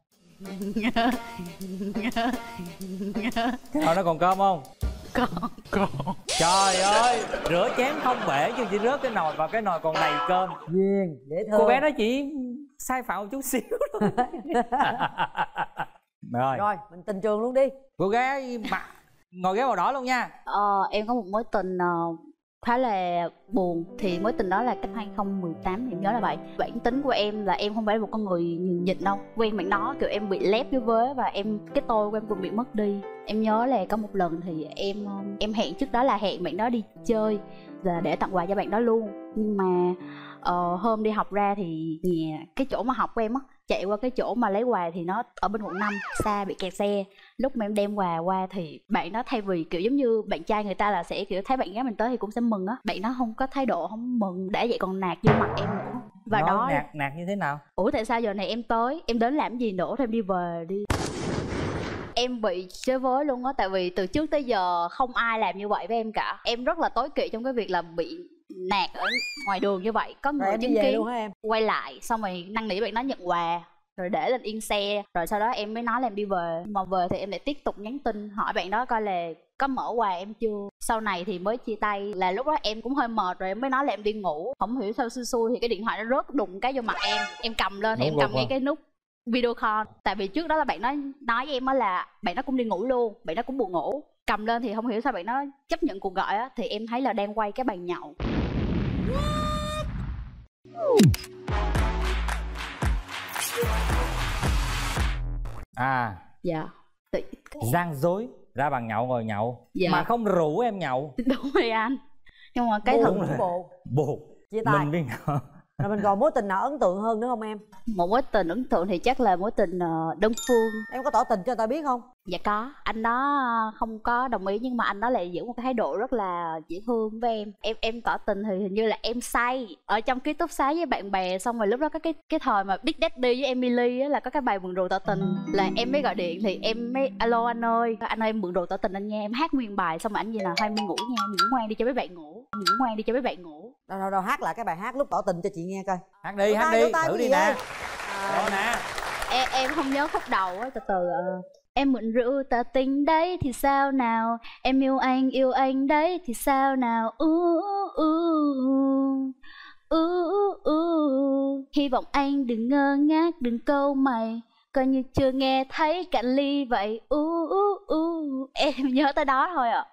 Cái nồi đó còn cơm không? Còn. Còn. Trời ơi, rửa chén không bể chứ chỉ rớt cái nồi vào cái nồi còn đầy cơm. Duyên, dễ thương. Cô bé đó chỉ sai phạm một chút xíu thôi. Rồi. Rồi, mình tình trường luôn đi. Cô gái mà ngồi ghế màu đỏ luôn nha. Ờ, em có một mối tình uh, khá là buồn. Thì mối tình đó là cách hai không một tám thì em nhớ là vậy. Bản tính của em là em không phải là một con người nhường nhịn đâu. Quen bạn đó kiểu em bị lép cái vế và em cái tôi của em cũng bị mất đi. Em nhớ là có một lần thì em em hẹn trước đó là hẹn bạn đó đi chơi và để tặng quà cho bạn đó luôn. Nhưng mà uh, hôm đi học ra thì nhà cái chỗ mà học của em á, chạy qua cái chỗ mà lấy quà thì nó ở bên quận năm, xa bị kẹt xe. Lúc mà em đem quà qua thì bạn đó thay vì kiểu giống như bạn trai người ta là sẽ kiểu thấy bạn gái mình tới thì cũng sẽ mừng á, bạn đó không có thái độ không mừng, đã vậy còn nạt vô mặt em nữa. Và Nói đó nạt nạt như thế nào? Ủa tại sao giờ này em tới, em đến làm gì nữa, thôi em đi về đi. Em bị chơi với luôn á, tại vì từ trước tới giờ không ai làm như vậy với em cả. Em rất là tối kỵ trong cái việc là bị nạt ở ngoài đường như vậy. Có người chứng kiến luôn hả em? Quay lại xong rồi năn nỉ bạn đó nhận quà rồi để lên yên xe, rồi sau đó em mới nói là em đi về. Mà về thì em lại tiếp tục nhắn tin hỏi bạn đó coi là có mở quà em chưa. Sau này thì mới chia tay, là lúc đó em cũng hơi mệt rồi em mới nói là em đi ngủ. Không hiểu sao xui xui thì cái điện thoại nó rớt đùng cái vô mặt em. Em cầm lên thì em cầm ngay cái nút video call. Tại vì trước đó là bạn đó nói với em đó là bạn đó cũng đi ngủ luôn, bạn đó cũng buồn ngủ. Cầm lên thì không hiểu sao bạn đó chấp nhận cuộc gọi á, thì em thấy là đang quay cái bàn nhậu. À dạ, gian dối ra bàn nhậu ngồi nhậu dạ. Mà không rủ em nhậu. Đúng rồi anh. Nhưng mà cái buồn thật buồn buồn chia tay mình biết nhậu. Rồi mình còn mối tình nào ấn tượng hơn nữa không em? Một mối tình ấn tượng thì chắc là mối tình uh, đơn phương. Em có tỏ tình cho người ta biết không? Dạ có. Anh đó không có đồng ý nhưng mà anh đó lại giữ một cái thái độ rất là dễ thương với em. Em em tỏ tình thì hình như là em say ở trong ký túc xá với bạn bè, xong rồi lúc đó có cái cái thời mà Big Daddy với Emily á, là có cái bài mượn rượu tỏ tình, là em mới gọi điện thì em mới alo anh ơi, anh ơi em mượn rượu tỏ tình anh nha. Em hát nguyên bài xong rồi anh gì là thôi em đi ngủ nha, em ngủ ngoan đi cho mấy bạn ngủ, em ngủ ngoan đi cho mấy bạn ngủ. Đâu đâu đâu hát lại cái bài hát lúc tỏ tình cho chị nghe coi. Hát đi, hát đi, thử đi nè. Đó nè. Em, em không nhớ khúc đầu á, từ từ. uh, Em mượn rượu tỏ tình đấy thì sao nào, em yêu anh yêu anh đấy thì sao nào. uh, uh, uh, uh, uh. Hy vọng anh đừng ngơ ngác, đừng câu mày, coi như chưa nghe thấy cạn ly vậy. uh, uh, uh. Em nhớ tới đó thôi ạ.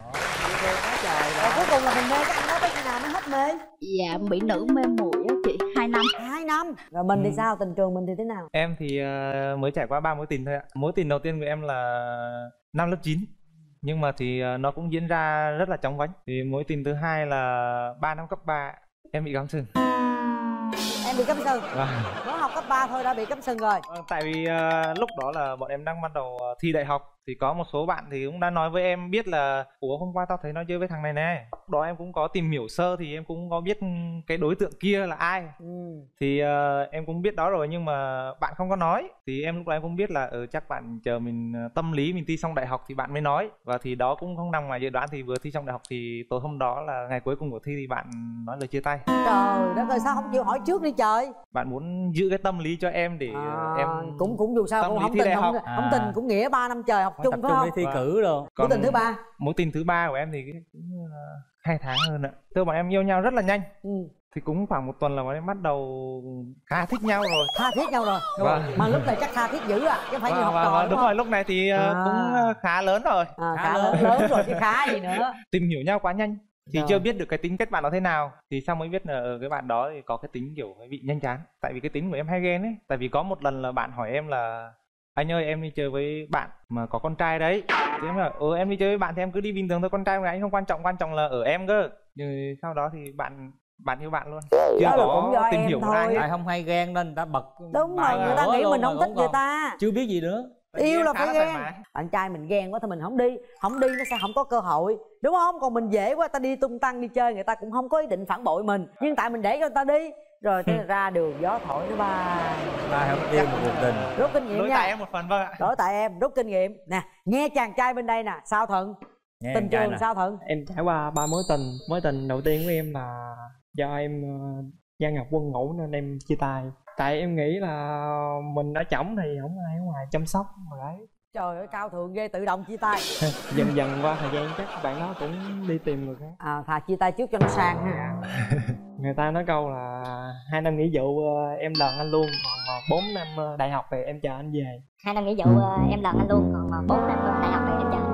Rồi cuối cùng là mình mê cái anh đó tới khi nào mới hết mê? Dạ bị nữ mê muội á chị, hai năm. Hai năm. Rồi mình thì sao, tình trường mình thì thế nào? Em thì uh, mới trải qua ba mối tình thôi ạ. Mối tình đầu tiên của em là năm lớp chín, nhưng mà thì uh, nó cũng diễn ra rất là chóng vánh. Thì mối tình thứ hai là ba năm cấp ba, em bị cắm sừng. Em bị cắm sừng. Vâng. Mới học cấp ba thôi đã bị cắm sừng rồi. Vâng, tại vì uh, lúc đó là bọn em đang bắt đầu uh, thi đại học. Thì có một số bạn thì cũng đã nói với em biết là ủa hôm qua tao thấy nó chơi với thằng này nè. Lúc đó em cũng có tìm hiểu sơ thì em cũng có biết cái đối tượng kia là ai. ừ. Thì uh, em cũng biết đó rồi nhưng mà bạn không có nói. Thì em lúc đó em cũng biết là ừ, chắc bạn chờ mình tâm lý mình thi xong đại học thì bạn mới nói. Và thì đó cũng không nằm ngoài dự đoán. Thì vừa thi xong đại học thì tối hôm đó là ngày cuối cùng của thi thì bạn nói lời chia tay. Trời đất ơi, sao không chịu hỏi trước đi trời. Bạn muốn giữ cái tâm lý cho em để à, em cũng cũng dù sao cũng không tình không, à. không tình cũng nghĩa ba năm trời học chung phải không? Thi cử rồi. Mối tình thứ ba. Mối tình thứ ba của em thì cũng uh, hai tháng hơn ạ. Tức bọn em yêu nhau rất là nhanh. ừ. Thì cũng khoảng một tuần là bọn em bắt đầu khá thích nhau rồi. Tha thiết nhau rồi. Vâng. Mà lúc này chắc tha thiết dữ à, chứ phải như vâng, học vâng, trò vâng, đúng, đúng không? rồi, lúc này thì uh, à. cũng khá lớn rồi. À, khá, khá lớn. lớn rồi chứ khá gì nữa. Tìm hiểu nhau quá nhanh. Thì rồi. Chưa biết được cái tính cách bạn nó thế nào. Thì sau mới biết là ở cái bạn đó thì có cái tính kiểu bị nhanh chán. Tại vì cái tính của em hay ghen ấy. Tại vì có một lần là bạn hỏi em là anh ơi em đi chơi với bạn mà có con trai đấy. Thì em bảo ừ em đi chơi với bạn thì em cứ đi bình thường thôi, con trai của anh không quan trọng, quan trọng là ở em cơ. Nhưng sau đó thì bạn bạn yêu bạn luôn. Chưa đó có tìm hiểu thôi. ai. Ai không hay ghen nên người ta bật. Đúng rồi, người ta nghĩ mình không thích người ta. Chưa biết gì nữa. Yêu là phải ghen. Bạn trai mình ghen quá thì mình không đi, không đi nó sẽ không có cơ hội, đúng không? Còn mình dễ quá, ta đi tung tăng đi chơi người ta cũng không có ý định phản bội mình, nhưng tại mình để cho người ta đi rồi thế ra đường gió thổi nó bay. Ai không yêu một cuộc tình. Rút kinh nghiệm Lỗi nha. tại em một phần vâng ạ. Lỗi tại em, rút kinh nghiệm nè. Nghe chàng trai bên đây nè, sao Thuận? Nghe tình trường nè. sao Thuận? Em trải qua ba mối tình. Mối tình đầu tiên của em là do em uh, Giang Ngọc quân ngủ nên em chia tay. Tại em nghĩ là mình đã chổng thì không ai ở ngoài chăm sóc mà đấy. Trời ơi, cao thượng ghê, tự động chia tay. Dần dần qua thời gian chắc bạn đó cũng đi tìm người khác. À, thà chia tay trước cho nó sang ha. Người ta nói câu là hai năm nghỉ vụ em lần anh luôn, còn bốn năm đại học về em chờ anh về. Hai năm nghỉ vụ em lần anh luôn, còn bốn năm đại học về em chờ anh về.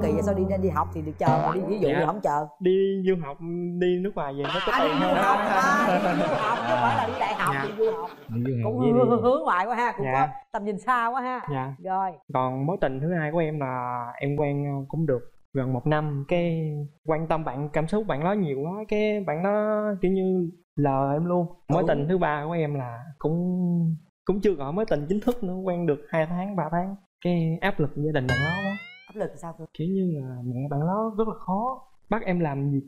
kỳ vậy, sao đi đi học thì được chờ mà đi ví dụ Dạ. thì không chờ. Đi du học, đi nước ngoài về nó có À, tiền đi du hơn. học, à, đi du học chứ không phải là đi đại học. Dạ. Đi du học Đi du học cũng với hướng, đi. hướng ngoại quá ha, cũng Dạ. có tầm nhìn xa quá ha. Dạ. Rồi Còn mối tình thứ hai của em là em quen cũng được gần một năm, cái quan tâm bạn, cảm xúc bạn đó nhiều quá, cái bạn đó kiểu như lờ em luôn. Mối Ừ. tình thứ ba của em là cũng cũng chưa gọi mối tình chính thức nữa, quen được hai tháng ba tháng, cái áp lực gia đình bạn đó quá. áp lực sao cơ? Kiểu như là mẹ bạn đó rất là khó bắt em làm việc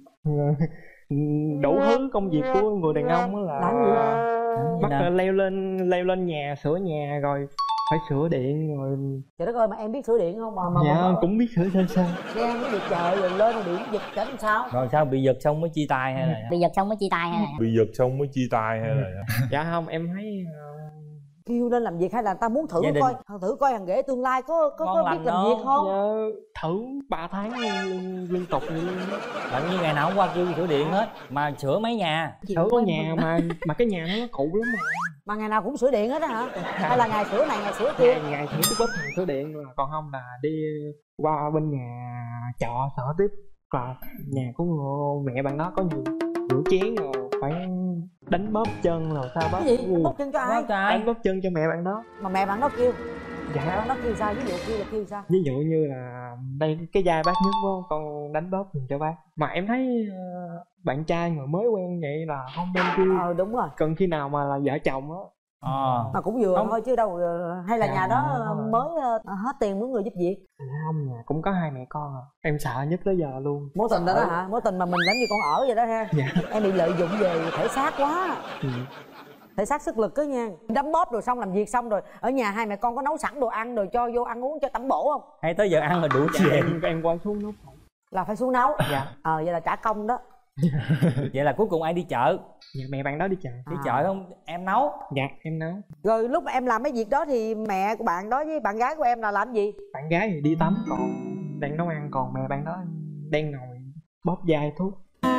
đủ thứ công việc của người đàn ông á, là Làm gì? bắt Làm gì leo lên leo lên nhà sửa nhà rồi phải sửa điện rồi. Trời đất ơi, mà em biết sửa điện không mà mà, Dạ mà, mà cũng biết sửa sơ sơ. nghe cái việc trời rồi lên điện giật cảnh sao? Rồi sao bị giật xong mới chia tay hay là Bị giật xong mới chia tay hay là Bị giật xong mới chia tay hay là Dạ không, em thấy Kêu lên làm việc hay là ta muốn thử Gia đình. coi thử coi thằng ghế tương lai có có, Ngon có lành biết làm không? việc không? Dạ, thử ba tháng liên, liên tục vậy luôn. bạn như ngày nào cũng qua kêu sửa điện hết mà sửa mấy nhà? Sửa có nhà mà mà cái nhà nó cũ lắm mà. Mà ngày nào cũng sửa điện hết á hả? Hay là ngày sửa này ngày sửa kia? Ngày ngày sửa cái bếp thằng sửa điện rồi, còn không là đi qua bên nhà trọ sửa tiếp. Và nhà của mẹ bạn đó có nhiều rửa chén rồi phải đánh bóp chân rồi sao bóp. Cái gì? Bóp chân cho ai? Đánh bóp chân cho mẹ bạn đó. Mà mẹ bạn đó kêu. Dạ. Mẹ bạn đó kêu sao? Ví dụ kêu là kêu sao? Ví dụ như là đây cái vai bác nhất của con đánh bóp giùm cho bác. Mà em thấy uh, bạn trai người mới quen vậy là không nên kêu. Ờ đúng rồi. Cần khi nào mà là vợ chồng á. Ờ. Mà cũng vừa Không. thôi chứ đâu ờ, hay là Dạ, nhà đó dạ, ờ, thôi. mới ờ, hết tiền mướn người giúp việc. Không, nhà cũng có hai mẹ con à. Em sợ nhất tới giờ luôn. Mối tình đó đó hả? Mối tình mà mình làm như con ở vậy đó ha. Dạ. Em bị lợi dụng về thể xác quá. Ừ. Thể xác sức lực đó nha. Đấm bóp rồi xong làm việc xong rồi ở nhà hai mẹ con có nấu sẵn đồ ăn rồi cho vô ăn uống cho tẩm bổ không? Hay tới giờ ăn là đủ Dạ, chuyện? em, em qua xuống nấu. Là phải xuống nấu. Dạ. Ờ vậy là trả công đó. Vậy là cuối cùng ai đi chợ? Dạ, mẹ bạn đó đi chợ. Đi chợ không? Em nấu? Dạ em nấu. Rồi lúc mà em làm mấy việc đó thì mẹ của bạn đó với bạn gái của em là làm gì? Bạn gái thì đi tắm, còn đang nấu ăn, còn mẹ bạn đó đang ngồi bóp vai thuốc.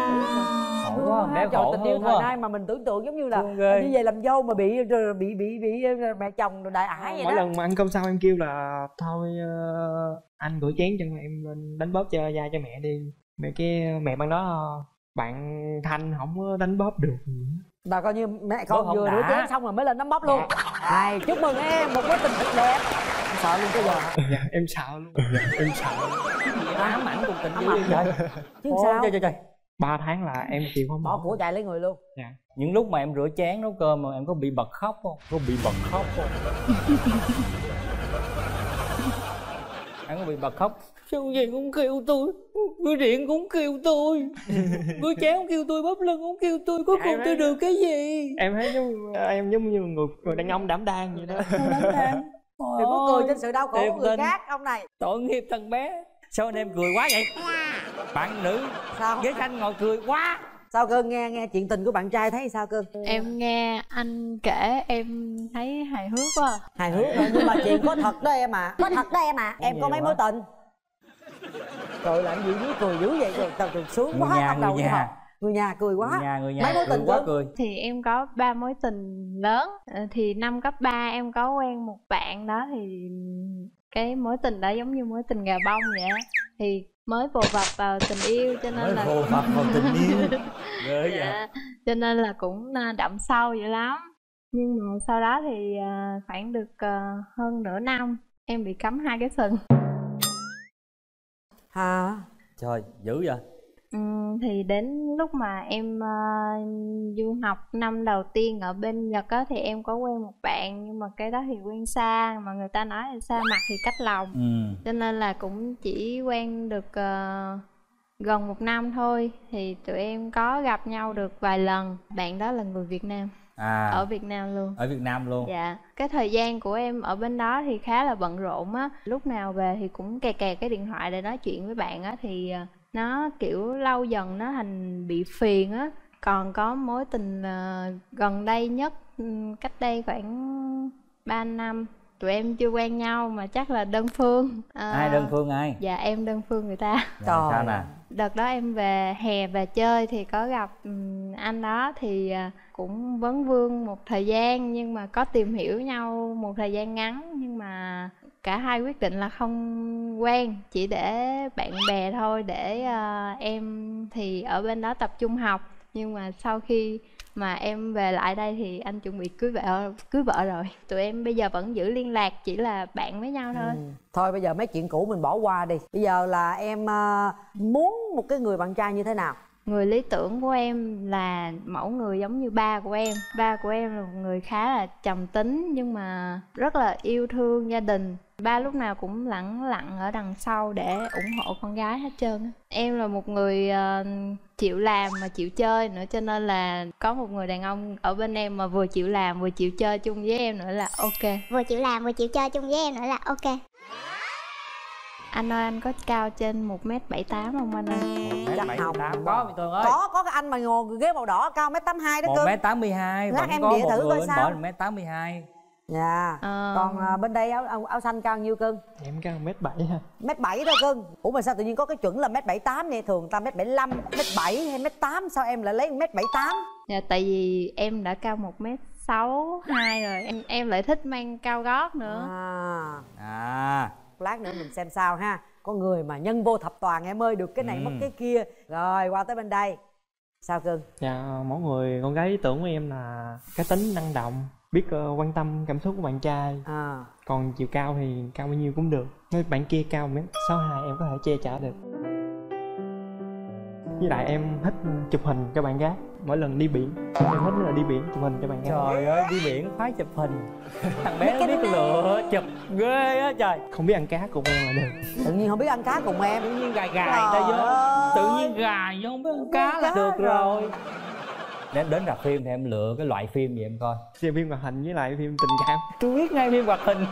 Khổ quá, bé Trời, khổ tình yêu hơn thời quá. nay mà mình tưởng tượng giống như là Thương ghê. đi về làm dâu mà bị rồi bị bị bị mẹ chồng rồi đại ải vậy Mỗi đó. lần mà ăn cơm sau em kêu là thôi ờ, anh rửa chén cho em lên đánh bóp cho vai cho mẹ đi. Mẹ cái mẹ bạn đó bạn Thanh không có đánh bóp được. Bà coi như mẹ Bố con không vừa đã. rửa chén xong rồi mới lên nắm bóp luôn. Này chúc mừng em một mối tình thật đẹp. Em sợ luôn tới giờ hả? Dạ, em sợ luôn. Dạ, em sợ. Ám ảnh cùng tình Ám dữ ảnh vậy? Chứ Ôi, sao? Trời trời trời. Ba tháng là em chịu không Bỏ nổi. của chạy lấy người luôn. Dạ. Những lúc mà em rửa chén nấu cơm mà em có bị bật khóc không? Có bị bật khóc không? Em có bị bật khóc? Sao gì cũng kêu tôi, người điện cũng kêu tôi, người chén cũng kêu tôi, bóp lưng cũng kêu tôi, cuối cùng Em tôi thấy- được cái gì? Em thấy giống em giống như người, người đàn ông đảm đang vậy đó. Đừng có cười trên sự đau khổ Thiệt của người tình. khác ông này. Tội nghiệp thằng bé. Sao anh em cười quá vậy? Bạn nữ Sao? ghế xanh ngồi cười quá. Sao Cưng nghe nghe chuyện tình của bạn trai thấy sao Cưng? Em nghe anh kể em thấy hài hước quá. Hài hước thôi nhưng mà chuyện có thật đó em à. Có thật đó em ạ. Em có mấy mối tình? Trời làm gì dưới cười dữ vậy rồi, trời, trời sướng Người quá nhà, bắt đầu người đi nhà. học. Người nhà cười quá. Người nhà, người nhà Mấy mối cười tình quá Cưng? cười. Thì em có ba mối tình lớn. Ờ, thì năm cấp ba em có quen một bạn đó, thì cái mối tình đó giống như mối tình gà bông vậy á. Thì mới vồ vập vào tình yêu cho nên Mới là vồ vập vào tình yêu. Ghê vậy. dạ, cho nên là cũng à, đậm sâu vậy lắm. Nhưng mà sau đó thì à, khoảng được à, hơn nửa năm em bị cấm hai cái sừng. Hả? Trời, dữ vậy. Ừm, thì đến lúc mà em à, du học năm đầu tiên ở bên Nhật á, thì em có quen một bạn, nhưng mà cái đó thì quen xa, mà người ta nói là xa mặt thì cách lòng. Ừ. Cho nên là cũng chỉ quen được à, gần một năm thôi. Thì tụi em có gặp nhau được vài lần. Bạn đó là người Việt Nam, À. ở Việt Nam luôn. Ở Việt Nam luôn. Dạ, cái thời gian của em ở bên đó thì khá là bận rộn á. Lúc nào về thì cũng kè kè cái điện thoại để nói chuyện với bạn á. Thì à, nó kiểu lâu dần nó thành bị phiền á. Còn có mối tình à, gần đây nhất, ừm, cách đây khoảng ba năm. Tụi em chưa quen nhau mà chắc là đơn phương. À, Ai đơn phương ai? Dạ em đơn phương người ta. Rồi, sao nè? Đợt đó em về hè về chơi thì có gặp ừm, anh đó, thì à, cũng vấn vương một thời gian, nhưng mà có tìm hiểu nhau một thời gian ngắn. Nhưng mà cả hai quyết định là không quen, chỉ để bạn bè thôi, để uh, em thì ở bên đó tập trung học. Nhưng mà sau khi mà em về lại đây thì anh chuẩn bị cưới vợ cưới vợ rồi. Tụi em bây giờ vẫn giữ liên lạc, chỉ là bạn với nhau thôi. Ừ. Thôi bây giờ mấy chuyện cũ mình bỏ qua đi. Bây giờ là em uh, muốn một cái người bạn trai như thế nào? Người lý tưởng của em là mẫu người giống như ba của em. Ba của em là một người khá là trầm tính nhưng mà rất là yêu thương gia đình. Ba lúc nào cũng lẳng lặng ở đằng sau để ủng hộ con gái hết trơn. Em là một người uh, chịu làm mà chịu chơi nữa, cho nên là có một người đàn ông ở bên em mà vừa chịu làm vừa chịu chơi chung với em nữa là ok. Vừa chịu làm vừa chịu chơi chung với em nữa là ok. Anh ơi, anh có cao trên một mét bảy tám không anh ơi? Chắc không. Có Mỹ Tường ơi. Có, có cái anh mà ngồi ghế màu đỏ cao mét tám hai đó một cưng. mét tám mươi hai. Lát Vẫn em có địa một thử người coi bên sao. bỏ một mét tám mươi hai. Dạ. Ờ. Còn à, bên đây áo, áo áo xanh cao nhiêu cưng? Em cao mét bảy ha. Mét bảy thôi cưng. Ủa mà sao tự nhiên có cái chuẩn là mét bảy tám nè? Thường ta mét bảy lăm, mét bảy hay mét tám, sao em lại lấy mét bảy tám? Dạ tại vì em đã cao một mét sáu hai rồi. Em em lại thích mang cao gót nữa. À. À. Lát nữa mình xem sao ha. Có người mà nhân vô thập toàn em ơi, được cái này Ừ. mất cái kia. Rồi qua tới bên đây. Sao cưng? Dạ, mỗi người con gái lý tưởng của em là cá tính năng động, biết uh, quan tâm cảm xúc của bạn trai. À. Còn chiều cao thì cao bao nhiêu cũng được. Nếu bạn kia cao một mét sáu hai em có thể che chở được. Với lại em thích chụp hình cho bạn gái. Mỗi lần đi biển em thích là đi biển chụp hình cho bạn gái. Trời ơi, đi biển khoái chụp hình. Thằng bé nó biết lựa chụp ghê á trời. Không biết ăn cá cùng em là được. Tự nhiên không biết ăn cá cùng em. Tự nhiên gài gài Trời ta vô. ơi. Tự nhiên gài vô không biết ăn cá là cá được rồi. rồi. Đến đến rạp phim thì em lựa cái loại phim gì em coi? Xem phim hoạt hình với lại phim tình cảm. Tôi biết ngay phim hoạt hình.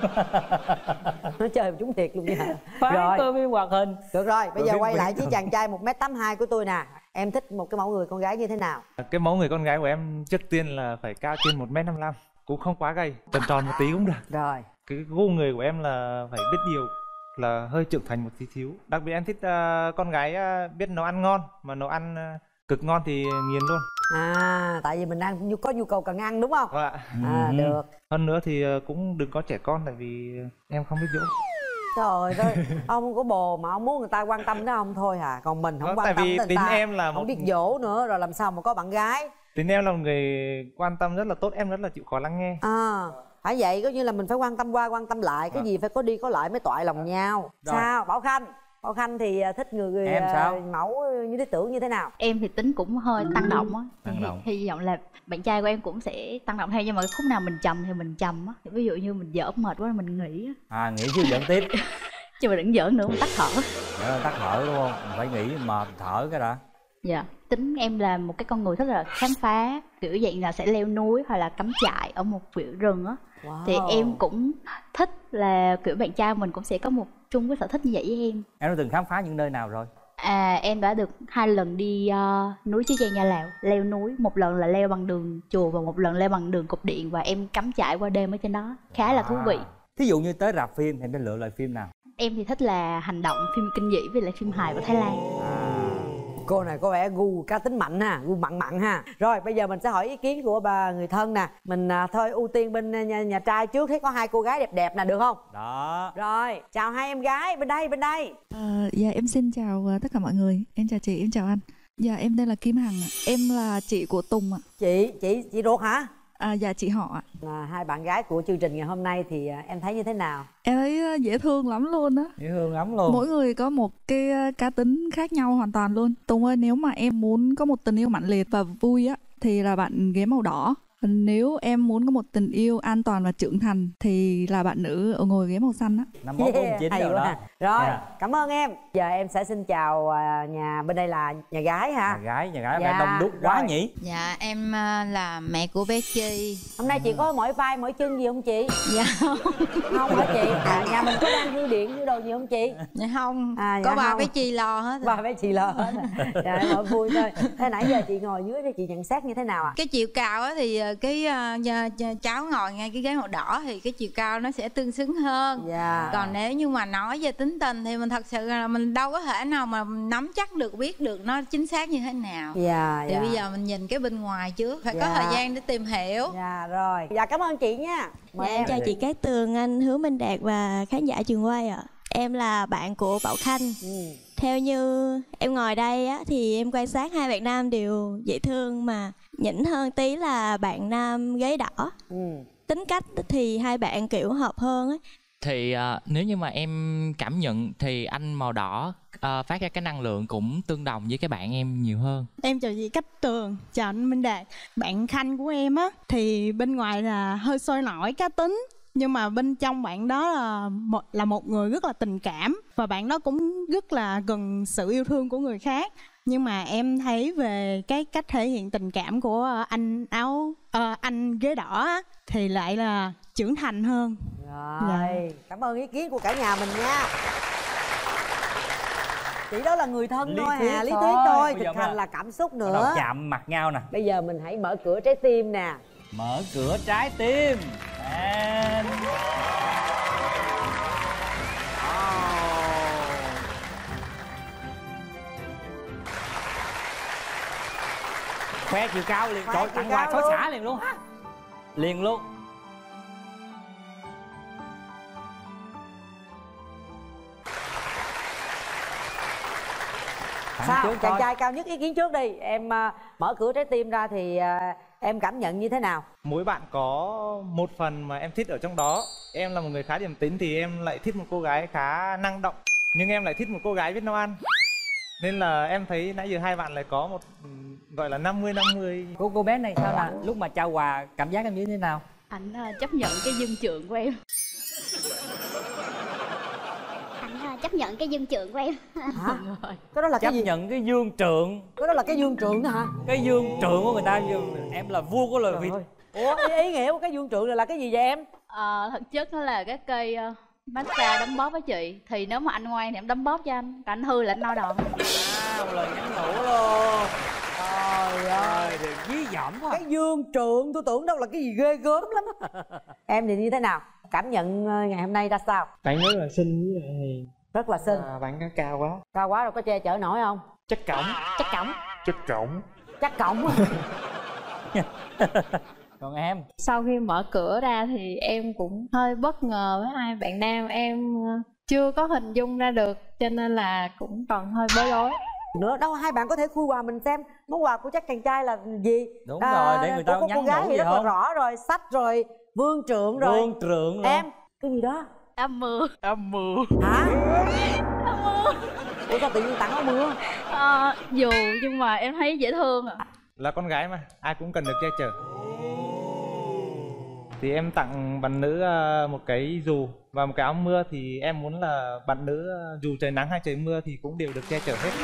Nó chơi chúng thiệt luôn nha. Phái Rồi. coi phim hoạt hình. Được rồi, bây Rồi giờ biết quay biết lại với rồi. chàng trai một mét tám hai của tôi nè. Em thích một cái mẫu người con gái như thế nào? Cái mẫu người con gái của em trước tiên là phải cao trên một mét năm mươi lăm, cũng không quá gầy, tròn tròn một tí cũng được. Rồi. Cái gu người của em là phải biết điều, là hơi trưởng thành một tí xíu. Đặc biệt em thích uh, con gái uh, biết nấu ăn ngon, mà nấu ăn uh, cực ngon thì nghiền luôn. À, tại vì mình đang nhu- có nhu cầu cần ăn đúng không? Vâng ạ. À, Ừ. được. Hơn nữa thì uh, cũng đừng có trẻ con, tại vì em không biết dỗ. Trời ơi, ông có bồ mà ông muốn người ta quan tâm đến ông thôi à. Còn mình không Vâng, quan tại tâm vì đến người tính ta. em là không một- biết dỗ nữa, rồi làm sao mà có bạn gái. Tính em là một người quan tâm rất là tốt, em rất là chịu khó lắng nghe. À, phải vậy, có như là mình phải quan tâm qua quan tâm lại. Cái Vâng. gì phải có đi có lại mới toại lòng nhau. Rồi. Sao Bảo Khanh? Bảo Khanh thì à, thích người, người Em à, sao? mẫu như lý tưởng như thế nào? Em thì tính cũng hơi tăng động á. Tăng Hy- động. Hy vọng là bạn trai của em cũng sẽ tăng động theo, nhưng mà cái khúc nào mình trầm thì mình trầm á. Ví dụ như mình giỡn mệt quá mình nghỉ á. À, nghĩ chứ giỡn tiếp. Chứ mà đừng giỡn nữa, mình tắt thở. Giỡn tắt thở đúng không? Mình phải nghĩ mà thở cái đã. Dạ, tính em là một cái con người rất là khám phá, kiểu dạng là sẽ leo núi hoặc là cắm trại ở một quyện rừng á. Wow. Thì em cũng thích là kiểu bạn trai mình cũng sẽ có một chung cái sở thích như vậy với em. Em đã từng khám phá những nơi nào rồi? À, em đã được hai lần đi uh, núi Chí Trang Nha Lào, leo núi. Một lần là leo bằng đường chùa và một lần leo bằng đường cột điện, và em cắm trại qua đêm ở trên đó, khá là thú vị. Thí dụ như tới rạp phim thì em sẽ lựa loại phim nào? Em thì thích là hành động, phim kinh dị với lại phim hài của Thái Lan. Cô này có vẻ gu cá tính mạnh ha, gu mặn mặn ha. Rồi bây giờ mình sẽ hỏi ý kiến của bà người thân nè. Mình à, thôi ưu tiên bên nhà, nhà trai trước, thấy có hai cô gái đẹp đẹp nè, được không? Đó. Rồi, chào hai em gái, bên đây, bên đây. Ờ, dạ em xin chào uh, tất cả mọi người. Em chào chị, em chào anh. Dạ em đây là Kim Hằng ạ. Em là chị của Tùng ạ. Chị, chị, chị ruột hả? À, dạ chị họ ạ. À, hai bạn gái của chương trình ngày hôm nay thì à, em thấy như thế nào? Em thấy uh, dễ thương lắm luôn á. Dễ thương lắm luôn. Mỗi người có một cái uh, cá tính khác nhau hoàn toàn luôn. Tùng ơi, nếu mà em muốn có một tình yêu mãnh liệt và vui á thì là bạn ghế màu đỏ. Nếu em muốn có một tình yêu an toàn và trưởng thành thì là bạn nữ ở ngồi ghế màu xanh á. Năm bốn bốn chín hay rồi quá đó. ha. Rồi, Dạ. cảm ơn em. Giờ em sẽ xin chào à, nhà bên đây là nhà gái ha. Nhà gái, nhà gái Dạ, phải đông đúc quá rồi. nhỉ? Dạ em à, là mẹ của bé Chi. Hôm nay chị có mỏi vai mỏi chân gì không chị? Dạ không. Không hả chị? À, nhà mình có đang thư điện như đồ gì không chị? Dạ không. À, có dạ ba không. bé Chi lo hết. Ba bé chị lo hết. Dạ em hỏi vui thôi. Thế nãy giờ chị ngồi dưới thì chị nhận xét như thế nào ạ? Cái chiều cao á thì cái uh, cháu ngồi ngay cái ghế màu đỏ thì cái chiều cao nó sẽ tương xứng hơn. Dạ. Còn nếu như mà nói về tính tình thì mình thật sự là mình đâu có thể nào mà nắm chắc được, biết được nó chính xác như thế nào. Dạ. Thì dạ. bây giờ mình nhìn cái bên ngoài trước, phải Dạ. có thời gian để tìm hiểu. Dạ rồi. Dạ cảm ơn chị nha. Dạ, em chào chị Cát Tường, anh Hứa Minh Đạt và khán giả trường quay ạ. Em là bạn của Bảo Khanh. Ừ. Theo như em ngồi đây á, thì em quan sát hai bạn nam đều dễ thương, mà nhỉnh hơn tí là bạn nam gáy đỏ. Ừ. Tính cách thì hai bạn kiểu hợp hơn á. Thì uh, nếu như mà em cảm nhận thì anh màu đỏ uh, phát ra cái năng lượng cũng tương đồng với cái bạn em nhiều hơn. Em chào chị Cát Tường, chào anh Minh Đạt. Bạn Khanh của em á thì bên ngoài là hơi sôi nổi cá tính, nhưng mà bên trong bạn đó là một, là một người rất là tình cảm, và bạn đó cũng rất là cần sự yêu thương của người khác. Nhưng mà em thấy về cái cách thể hiện tình cảm của anh áo uh, anh ghế đỏ á, thì lại là trưởng thành hơn. Rồi, Dạ. cảm ơn ý kiến của cả nhà mình nha. Chỉ đó là người thân Lý thôi thuyết hà, lý thôi. thuyết thôi, Bây giờ thực hành mà- là cảm xúc Bắt đầu nữa. chạm mặt nhau nè. Bây giờ mình hãy mở cửa trái tim nè. Mở cửa trái tim. And... Khoe chiều cao liền, Khoe trời chiều tặng cao quà xối luôn. xả liền luôn. Liền luôn. Tặng Sao? trước Chàng coi. trai cao nhất ý kiến trước đi. Em à, mở cửa trái tim ra thì à, em cảm nhận như thế nào? Mỗi bạn có một phần mà em thích ở trong đó. Em là một người khá điềm tĩnh thì em lại thích một cô gái khá năng động, nhưng em lại thích một cô gái biết nấu ăn. Nên là em thấy nãy giờ hai bạn lại có một ừ, gọi là năm mươi năm mươi. Cô cô bé này sao là lúc mà trao quà cảm giác em như thế nào? Anh uh, chấp nhận cái dân trượng của em. Anh ờ, chấp nhận cái dân trượng của em. Hả? Cái đó là Chấp cái gì? nhận cái dương trượng. Cái đó là cái dương trượng đó hả? Cái dương trượng của người ta, em là vua của lời Việt. Ủa, ý, ý nghĩa của cái dương trượng này là cái gì vậy em? Ờ, thực chất nó là cái cây uh, massage đấm bóp với chị. Thì nếu mà anh ngoan thì em đấm bóp cho anh, còn anh hư là anh no đòn. À, một lời nhắn nhủ luôn. Trời ơi, được dí dỏm quá. Cái dương trượng tôi tưởng đâu là cái gì ghê gớm lắm. Em thì như thế nào? Cảm nhận ờ, ngày hôm nay ra sao? Bạn rất là xinh với lại hiền. Rất là xinh. À, bạn có cao quá. Cao quá rồi có che chở nổi không? Chất cổng. Chắc cổng. Chất cổng. Chắc cổng. Còn em? Sau khi mở cửa ra thì em cũng hơi bất ngờ với hai bạn nam. Em ờ, chưa có hình dung ra được, cho nên là cũng còn hơi bối rối. Nữa đâu, hai bạn có thể khui quà mình xem món quà của chắc chàng trai là gì. Đúng rồi, để người ta của cô nhắn gái nhủ thì gì rất là không? rõ rồi, sách rồi, vương trượng rồi. Vương trượng luôn. Em cái gì đó? Áo mưa. Áo mưa. Hả? Ủa sao tự nhiên tặng áo mưa? Ờ, dù nhưng mà em thấy dễ thương à. Là con gái mà, ai cũng cần được che chở. Thì em tặng bạn nữ ờ, một cái dù và một cái áo mưa. Thì em muốn là bạn nữ ờ, dù trời nắng hay trời mưa thì cũng đều được che chở hết.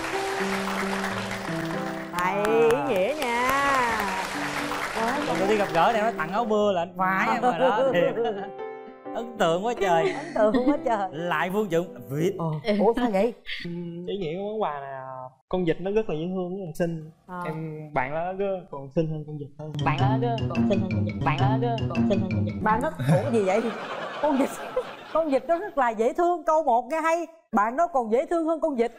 Hay, ý nghĩa nha. Lần đầu tiên gặp gỡ này nói tặng áo mưa là anh phải em rồi đó. Thiệt. Ấn tượng quá trời. Ấn tượng quá trời. Lại vương trượng Việt. Ủa sao vậy? Ý nghĩa của món quà là con vịt nó rất là dễ thương, rất là xinh. À. Em bạn nó gơ còn xinh hơn con vịt hơn. Bạn nó gơ còn xinh hơn con vịt. Bạn nó gơ còn xinh hơn con vịt. Bạn nó ủa gì vậy? Con vịt con vịt nó rất là dễ thương. Câu một nghe hay. Bạn nó còn dễ thương hơn con vịt.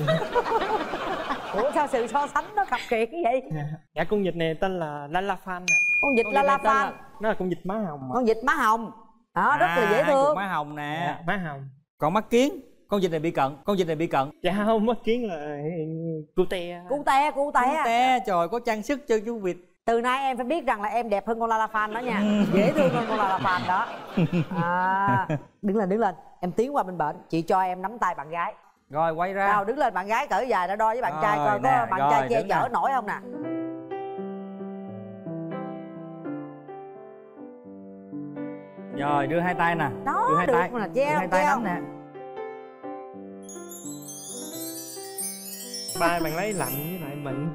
Ủa sao sự so sánh nó khập khiệt như vậy? Dạ con vịt này tên là Lala Fan ạ. Con vịt Con La vịt La này tên Fan. là- Nó là con vịt má hồng. Con vịt má hồng. Đó, rất là dễ À, thương. cục má hồng nè. Dạ, má hồng. Còn mắt kiến, con vịt này bị cận, con vịt này bị cận. Dạ không, mắt kiến là cu te. Cu te, cu te. Cu te, trời có trang sức cho chú vịt. Từ nay em phải biết rằng là em đẹp hơn con La La Fan đó nha. Dễ thương hơn con La La Fan đó. À, đứng lên, đứng lên. Em tiến qua bên bệnh. Chị cho em nắm tay bạn gái. Rồi quay ra. Nào đứng lên, bạn gái cởi dài ra đo với bạn trai Rồi, coi có nè, bạn rồi, trai che đứng chở nè. nổi không nè. Rồi đưa hai tay nè. Đó, đưa hai được tay. mà, Đưa treo, hai tay treo. nắm nè. Ba bạn lấy lạnh với lại mịn.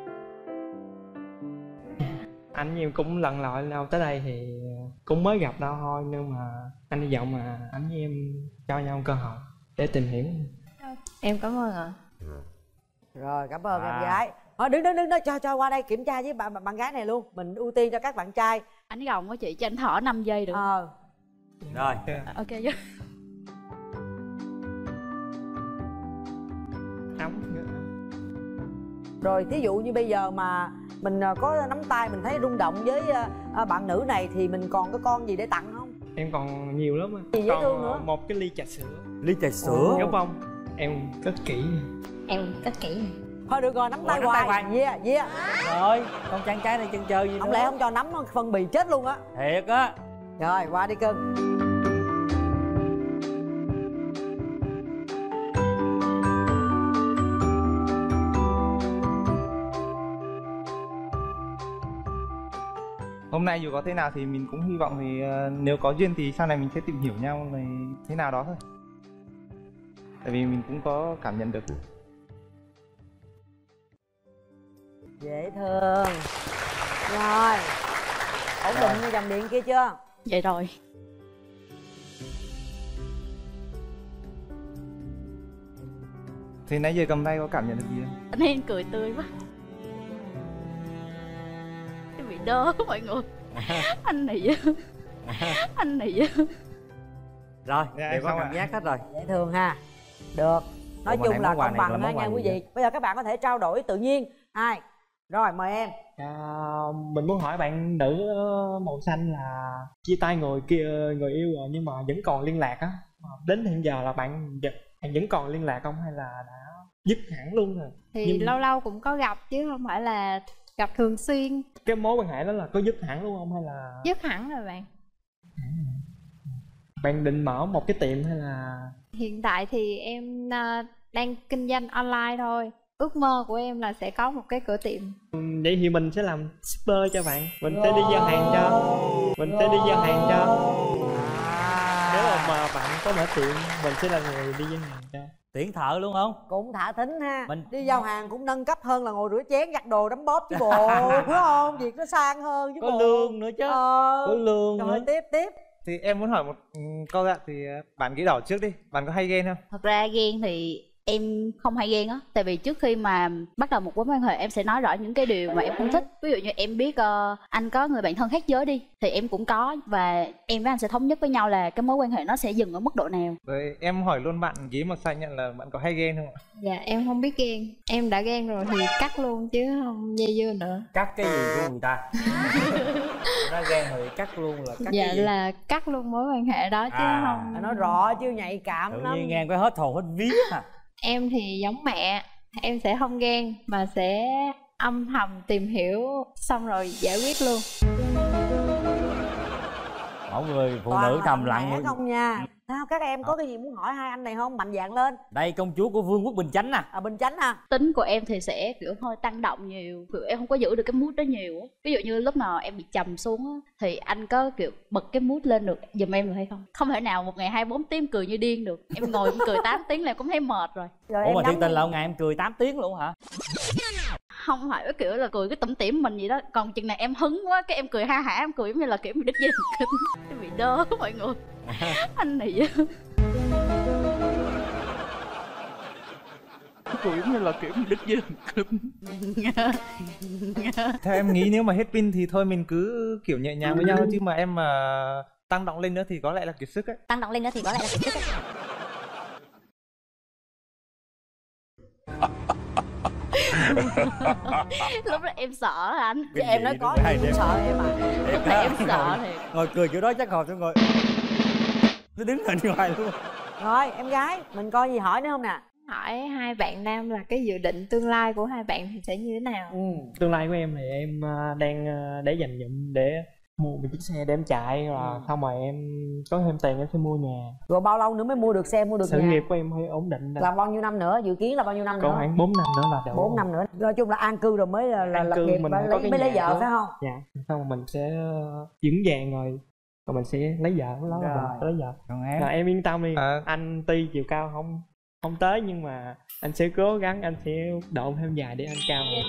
Anh với em cũng lần lội đâu tới đây thì cũng mới gặp đâu thôi, nhưng mà anh hy vọng mà anh với em cho nhau cơ hội để tìm hiểu. Em cảm ơn ạ. Rồi cảm ơn À. em gái. Thôi đứng đứng đứng đó, cho cho qua đây kiểm tra với bạn bạn gái này luôn. Mình ưu tiên cho các bạn trai. Anh gồng quá chị, cho anh thở năm giây được. Ờ. Rồi. Ok. Rồi thí dụ như bây giờ mà mình có nắm tay mình thấy rung động với bạn nữ này thì mình còn cái con gì để tặng không? Em còn nhiều lắm á. Gì dễ còn thương nữa? một cái ly trà sữa. Ly trà sữa. Đúng không? Em cất kỹ. Em cất kỹ. Thôi được rồi, nắm tay nắm tay hoài. hoài. Yeah, yeah. Rồi, con chàng trai này chân chơi gì Không nữa? lẽ không cho nắm phân bì chết luôn á. Thiệt á. Rồi, qua đi cưng. Hôm nay dù có thế nào thì mình cũng hy vọng thì uh, nếu có duyên thì sau này mình sẽ tìm hiểu nhau này thế nào đó thôi. Tại vì mình cũng có cảm nhận được. Dễ thương. Rồi. Ổn định như dòng điện kia chưa? Vậy rồi. Thì nãy giờ cầm tay có cảm nhận được gì không? Anh Hiên cười tươi quá. Cái bị đơ mọi người. Anh này dữ. Anh này dữ. Rồi, dạ, đều có cảm ạ? giác hết rồi. Dễ thương ha. Được. Nói Ủa, chung nãy là món quà công này là bằng món ha quà nha gì quý vậy? vị. Bây giờ các bạn có thể trao đổi tự nhiên. Ai? Rồi mời em. À, mình muốn hỏi bạn nữ màu xanh là chia tay người kia người yêu rồi nhưng mà vẫn còn liên lạc á. Đến hiện giờ là bạn bạn vẫn còn liên lạc không hay là đã dứt hẳn luôn rồi? Thì nhưng lâu lâu cũng có gặp chứ không phải là gặp thường xuyên. cái mối quan hệ đó là có dứt hẳn luôn không hay là Dứt hẳn rồi bạn. bạn định mở một cái tiệm hay là Hiện tại thì em uh, đang kinh doanh online thôi. Ước mơ của em là sẽ có một cái cửa tiệm. vậy thì mình sẽ làm shipper cho bạn, mình sẽ đi giao hàng cho mình sẽ đi giao hàng cho nếu mà, mà bạn có mở tiệm mình sẽ là người đi giao hàng cho. Tuyển thợ luôn không? Cũng thả thính ha. Mình- Đi giao hàng cũng nâng cấp hơn là ngồi rửa chén giặt đồ đấm bóp chứ bộ. Đúng không? Việc nó sang hơn chứ Có bộ. lương nữa chứ. Ờ. Có lương Rồi nữa. tiếp tiếp. Thì em muốn hỏi một ừ, câu ạ, thì uh, bạn ghi đỏ trước đi, bạn có hay ghen không? Thật ra ghen thì em không hay ghen á. Tại vì trước khi mà bắt đầu một mối quan hệ em sẽ nói rõ những cái điều mà em không thích. Ví dụ như em biết uh, anh có người bạn thân khác giới đi thì em cũng có. Và em với anh sẽ thống nhất với nhau là cái mối quan hệ nó sẽ dừng ở mức độ nào. Rồi em hỏi luôn bạn ghế màu xanh nhận là bạn có hay ghen không ạ? Dạ em không biết ghen. Em đã ghen rồi thì cắt luôn chứ không dây dưa nữa. Cắt cái gì của người ta? Nó ghen rồi cắt luôn là cắt Dạ cái gì? là cắt luôn mối quan hệ đó chứ À. không. Nói rõ chứ nhạy cảm Tự lắm. nhiên ghen cái hết hồn hết vía à. Em thì giống mẹ. Em sẽ không ghen mà sẽ âm thầm tìm hiểu xong rồi giải quyết luôn. Mỗi người phụ Toàn nữ là thầm mạnh lặng. mẽ không nha. Sao các em có cái gì muốn hỏi hai anh này không? Mạnh dạn lên. Đây công chúa của Vương quốc Bình Chánh nè. À, Bình Chánh ha. Tính của em thì sẽ kiểu hơi tăng động nhiều, kiểu em không có giữ được cái mood đó nhiều á. Ví dụ như lúc nào em bị trầm xuống á thì anh có kiểu bật cái mood lên được giùm em được hay không? Không thể nào một ngày hai mươi bốn tiếng cười như điên được. Em ngồi em cười tám tiếng là em cũng thấy mệt rồi. Rồi Ủa em mà thiệt nắm tình đi. là một ngày em cười tám tiếng luôn hả? Không phải cái kiểu là cười cái tủm tỉm mình vậy đó. Còn chừng này em hứng quá cái em cười ha hả, em cười giống như là kiểu bị đứt dây thần kinh. Em bị đơ mọi người. Anh này chứ. Cười giống như là kiểu bị đứt dây thần kinh. Theo em nghĩ nếu mà hết pin thì thôi mình cứ kiểu nhẹ nhàng với nhau, chứ mà em mà tăng động lên nữa thì có lẽ là kiệt sức ấy. Tăng động lên nữa thì có lẽ là kiệt sức ấy. Lúc đó em sợ anh. Chứ em nói có gì cũng sợ em à. Lúc này em sợ thì Ngồi cười kiểu đó chắc hồi tôi ngồi nó đứng hình ngoài luôn. Rồi em gái, mình coi gì hỏi nữa không nè? Hỏi hai bạn nam là cái dự định tương lai của hai bạn thì sẽ như thế nào? Ừ. Tương lai của em thì em ờ, đang ờ, để dành dụm để mua một chiếc xe để em chạy rồi xong rồi em có thêm tiền em sẽ mua nhà. Rồi bao lâu nữa mới mua được xe, mua được Sự nhà? nghiệp của em hơi ổn định rồi. Là bao nhiêu năm nữa? Dự kiến là bao nhiêu năm Có nữa? khoảng bốn năm nữa là đủ. bốn năm nữa. Nói chung là an cư rồi mới là, là An lập cư nghiệp mình và phải lấy, có cái mới lấy nhà vợ nữa. phải không? Dạ. Xong rồi mình sẽ ờ, vững vàng rồi rồi mình sẽ lấy vợ lúc đó Rồi. mình sẽ lấy vợ. Còn em? Là em yên tâm đi. À. Anh tuy chiều cao không không tới nhưng mà anh sẽ cố gắng, anh sẽ độn thêm dài để anh cao hơn.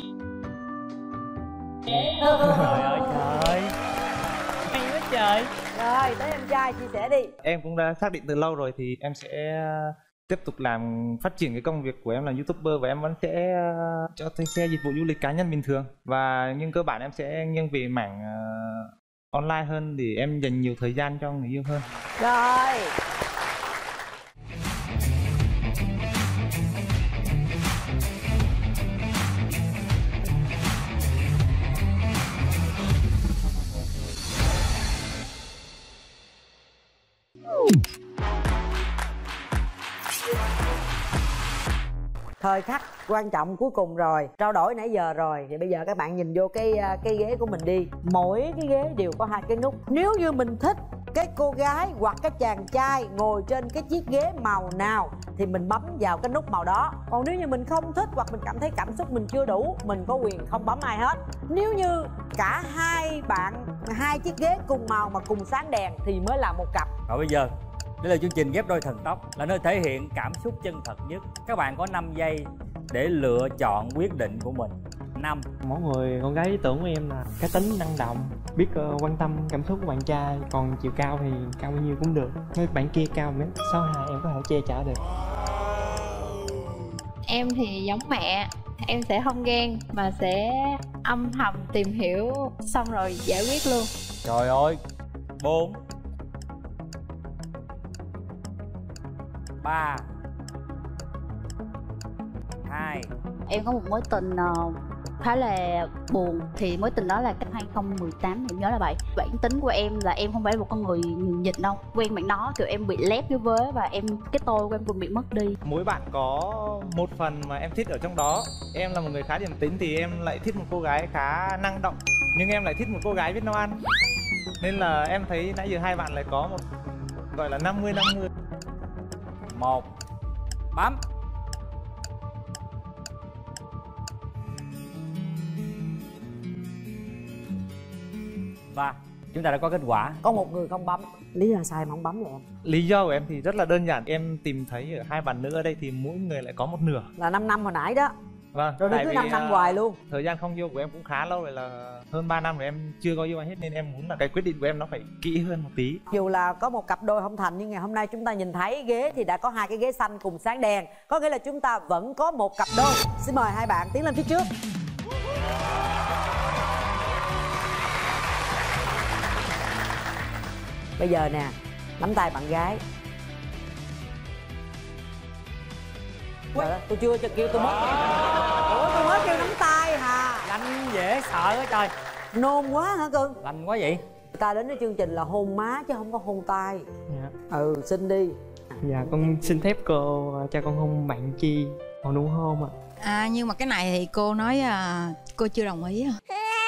Trời ơi trời. Hay quá trời. Rồi tới em trai chia sẻ đi. Em cũng đã xác định từ lâu rồi thì em sẽ tiếp tục làm phát triển cái công việc của em là YouTuber, và em vẫn sẽ uh, cho thuê xe dịch vụ du lịch cá nhân bình thường, và nhưng cơ bản em sẽ nghiêng về mảng uh, online hơn để em dành nhiều thời gian cho người yêu hơn. Rồi. Thời khắc quan trọng cuối cùng rồi, trao đổi nãy giờ rồi, thì bây giờ các bạn nhìn vô cái cái ghế của mình đi. Mỗi cái ghế đều có hai cái nút. Nếu như mình thích cái cô gái hoặc cái chàng trai ngồi trên cái chiếc ghế màu nào thì mình bấm vào cái nút màu đó. Còn nếu như mình không thích hoặc mình cảm thấy cảm xúc mình chưa đủ, mình có quyền không bấm ai hết. Nếu như cả hai bạn, hai chiếc ghế cùng màu mà cùng sáng đèn thì mới là một cặp. Rồi bây giờ, đây là chương trình Ghép Đôi Thần Tốc, là nơi thể hiện cảm xúc chân thật nhất. Các bạn có năm giây để lựa chọn quyết định của mình. Năm. Mỗi người con gái lý tưởng của em là cá tính, năng động, biết uh, quan tâm cảm xúc của bạn trai. Còn chiều cao thì cao bao nhiêu cũng được. Nếu bạn kia cao mét sáu hai em có thể che chở được. Em thì giống mẹ, em sẽ không ghen mà sẽ âm thầm tìm hiểu xong rồi giải quyết luôn. Trời ơi. Bốn. Ba. Hai. Em có một mối tình uh, khá là buồn. Thì mối tình đó là năm hai không một tám, em nhớ là vậy. Bản tính của em là em không phải là một con người nhường nhịn đâu. Quen bạn đó kiểu em bị lép cái vớ và em cái tôi của em cũng bị mất đi. Mỗi bạn có một phần mà em thích ở trong đó. Em là một người khá điềm tĩnh thì em lại thích một cô gái khá năng động, nhưng em lại thích một cô gái biết nấu ăn. Nên là em thấy nãy giờ hai bạn lại có một gọi là năm mươi năm mươi. Một. Bấm. Và chúng ta đã có kết quả. Có một người không bấm. Lý do sao em không bấm vậy em? Lý do của em thì rất là đơn giản. Em tìm thấy ở hai bạn nữ ở đây thì mỗi người lại có một nửa. Là năm năm hồi nãy đó. Vâng. Rồi cứ năm năm hoài luôn. Thời gian không yêu của em cũng khá lâu rồi, là hơn ba năm rồi em chưa có yêu ai hết. Nên em muốn là cái quyết định của em nó phải kỹ hơn một tí. Dù là có một cặp đôi không thành, nhưng ngày hôm nay chúng ta nhìn thấy ghế thì đã có hai cái ghế xanh cùng sáng đèn. Có nghĩa là chúng ta vẫn có một cặp đôi. Xin mời hai bạn tiến lên phía trước. Bây giờ nè, nắm tay bạn gái. Trời ơi, tôi chưa cho kêu tôi mất. Ủa tôi mới kêu nắm tay hả? Lanh dễ sợ quá trời. Nôn quá hả cưng? Lanh quá vậy. Người ta đến với chương trình là hôn má chứ không có hôn tay. Dạ. Ừ, xin đi. Dạ con xin phép cô cho con hôn bạn Chi. Còn đúng hôn ạ. À nhưng mà cái này thì cô nói à, cô chưa đồng ý à.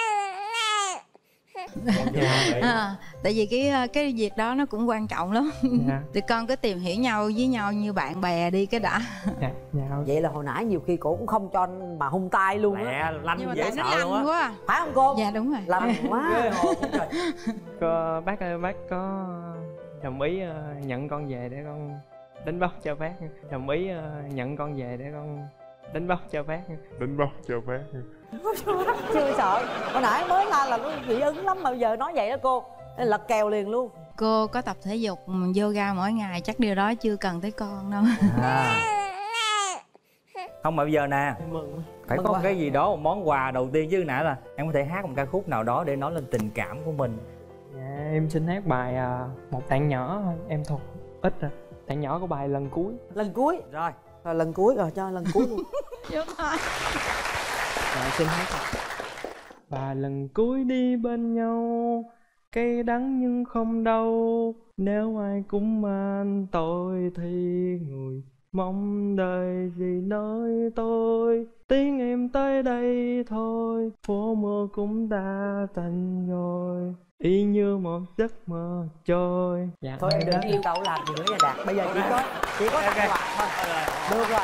À, tại vì cái cái việc đó nó cũng quan trọng lắm. Dạ. Tụi con cứ tìm hiểu nhau với nhau như bạn bè đi cái đã. Dạ, dạ. Vậy là hồi nãy nhiều khi cổ cũng không cho mà hung tay luôn á. Mẹ lanh nhưng mà dễ tại sợ nó luôn á. quá. Phải không cô? Dạ đúng rồi. Lanh quá. Cô bác ơi, bác có đồng ý uh, nhận con về để con đánh bóc cho bác. Đồng ý uh, nhận con về để con đánh bóc cho bác. Đánh bóc cho bác. Chưa sợ. Hồi nãy mới la là nó dị ứng lắm mà bây giờ nói vậy đó cô. Nên lật kèo liền luôn. Cô có tập thể dục yoga mỗi ngày, chắc điều đó chưa cần tới con đâu. À. Không mà bây giờ nè, phải Mừng có một quá. cái gì đó, một món quà đầu tiên chứ. Nãy là em có thể hát một ca khúc nào đó để nói lên tình cảm của mình. Dạ em xin hát bài uh, Một Tạng Nhỏ thôi, em thuộc ít rồi. Tạng nhỏ của bài Lần Cuối. Lần cuối. Rồi. Rồi lần cuối rồi cho lần cuối luôn. Đúng rồi. Dạ xin hát. Và lần cuối đi bên nhau, cay đắng nhưng không đau. Nếu ai cũng mang tôi thì người mong đợi gì nơi tôi. Tiếng em tới đây thôi, phố mưa cũng đã tạnh rồi, y như một giấc mơ trôi. Dạ, Thôi em đừng yêu cầu làm gì nữa nha Đạt. Bây giờ chỉ có chỉ có tặng quà thôi. Được rồi.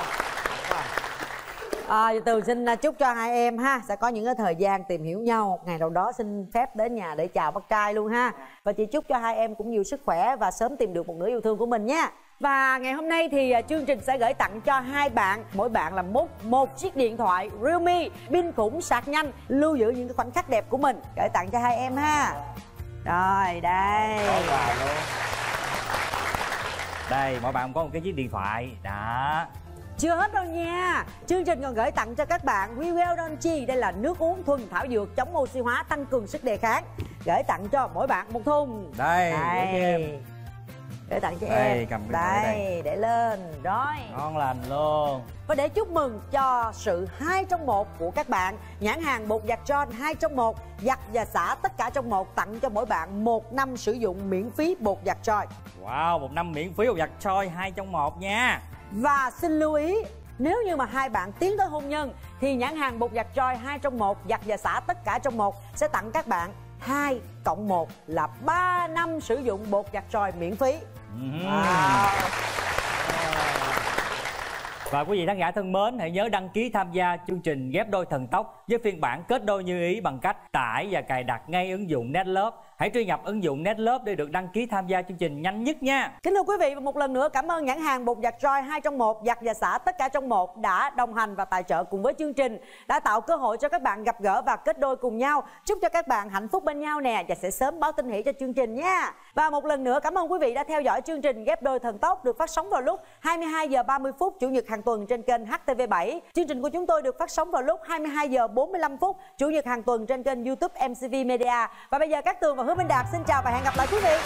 À, Tường xin chúc cho hai em ha sẽ có những cái thời gian tìm hiểu nhau. Một ngày nào đó xin phép đến nhà để chào bác trai luôn ha. Và chị chúc cho hai em cũng nhiều sức khỏe và sớm tìm được một nửa yêu thương của mình nha. Và ngày hôm nay thì chương trình sẽ gửi tặng cho hai bạn, mỗi bạn là một một chiếc điện thoại Realme pin khủng sạc nhanh, lưu giữ những cái khoảnh khắc đẹp của mình. Gửi tặng cho hai em ha. Rồi đây. Đây, mọi bạn có một cái chiếc điện thoại. Đó. Chưa hết đâu nha. Chương trình còn gửi tặng cho các bạn We Well Don Chi. Đây là nước uống thuần thảo dược chống oxy hóa, tăng cường sức đề kháng. Gửi tặng cho mỗi bạn một thùng. Đây, đây. để em. Để tặng cho Đây, em. cầm cái đây, đây. để lên. Rồi. Ngon lành luôn. Và để chúc mừng cho sự hai trong một của các bạn, nhãn hàng bột giặt John hai trong một, giặt và xả tất cả trong một, tặng cho mỗi bạn một năm sử dụng miễn phí bột giặt Joy. Wow, một năm miễn phí bột giặt Joy hai trong một nha. Và xin lưu ý, nếu như mà hai bạn tiến tới hôn nhân thì nhãn hàng bột giặt Joy hai trong một, giặt và xả tất cả trong một sẽ tặng các bạn hai cộng một là ba năm sử dụng bột giặt Joy miễn phí. Wow. Và quý vị khán giả thân mến, hãy nhớ đăng ký tham gia chương trình Ghép Đôi Thần Tốc với phiên bản kết đôi như ý bằng cách tải và cài đặt ngay ứng dụng Netlove. Hãy truy cập ứng dụng Netlove để được đăng ký tham gia chương trình nhanh nhất nha. Kính thưa quý vị, và một lần nữa cảm ơn nhãn hàng bột giặt Joy hai trong một, giặt và xả tất cả trong một đã đồng hành và tài trợ cùng với chương trình, đã tạo cơ hội cho các bạn gặp gỡ và kết đôi cùng nhau. Chúc cho các bạn hạnh phúc bên nhau nè, và sẽ sớm báo tin hỷ cho chương trình nha. Và một lần nữa cảm ơn quý vị đã theo dõi chương trình Ghép Đôi Thần Tốc được phát sóng vào lúc hai mươi hai giờ ba mươi phút chủ nhật hàng tuần trên kênh H T V bảy. Chương trình của chúng tôi được phát sóng vào lúc hai mươi hai giờ bốn mươi lăm phút chủ nhật hàng tuần trên kênh YouTube em xê vê Media. Và bây giờ Cát Tường và Hứa Minh Đạt xin chào và hẹn gặp lại quý vị.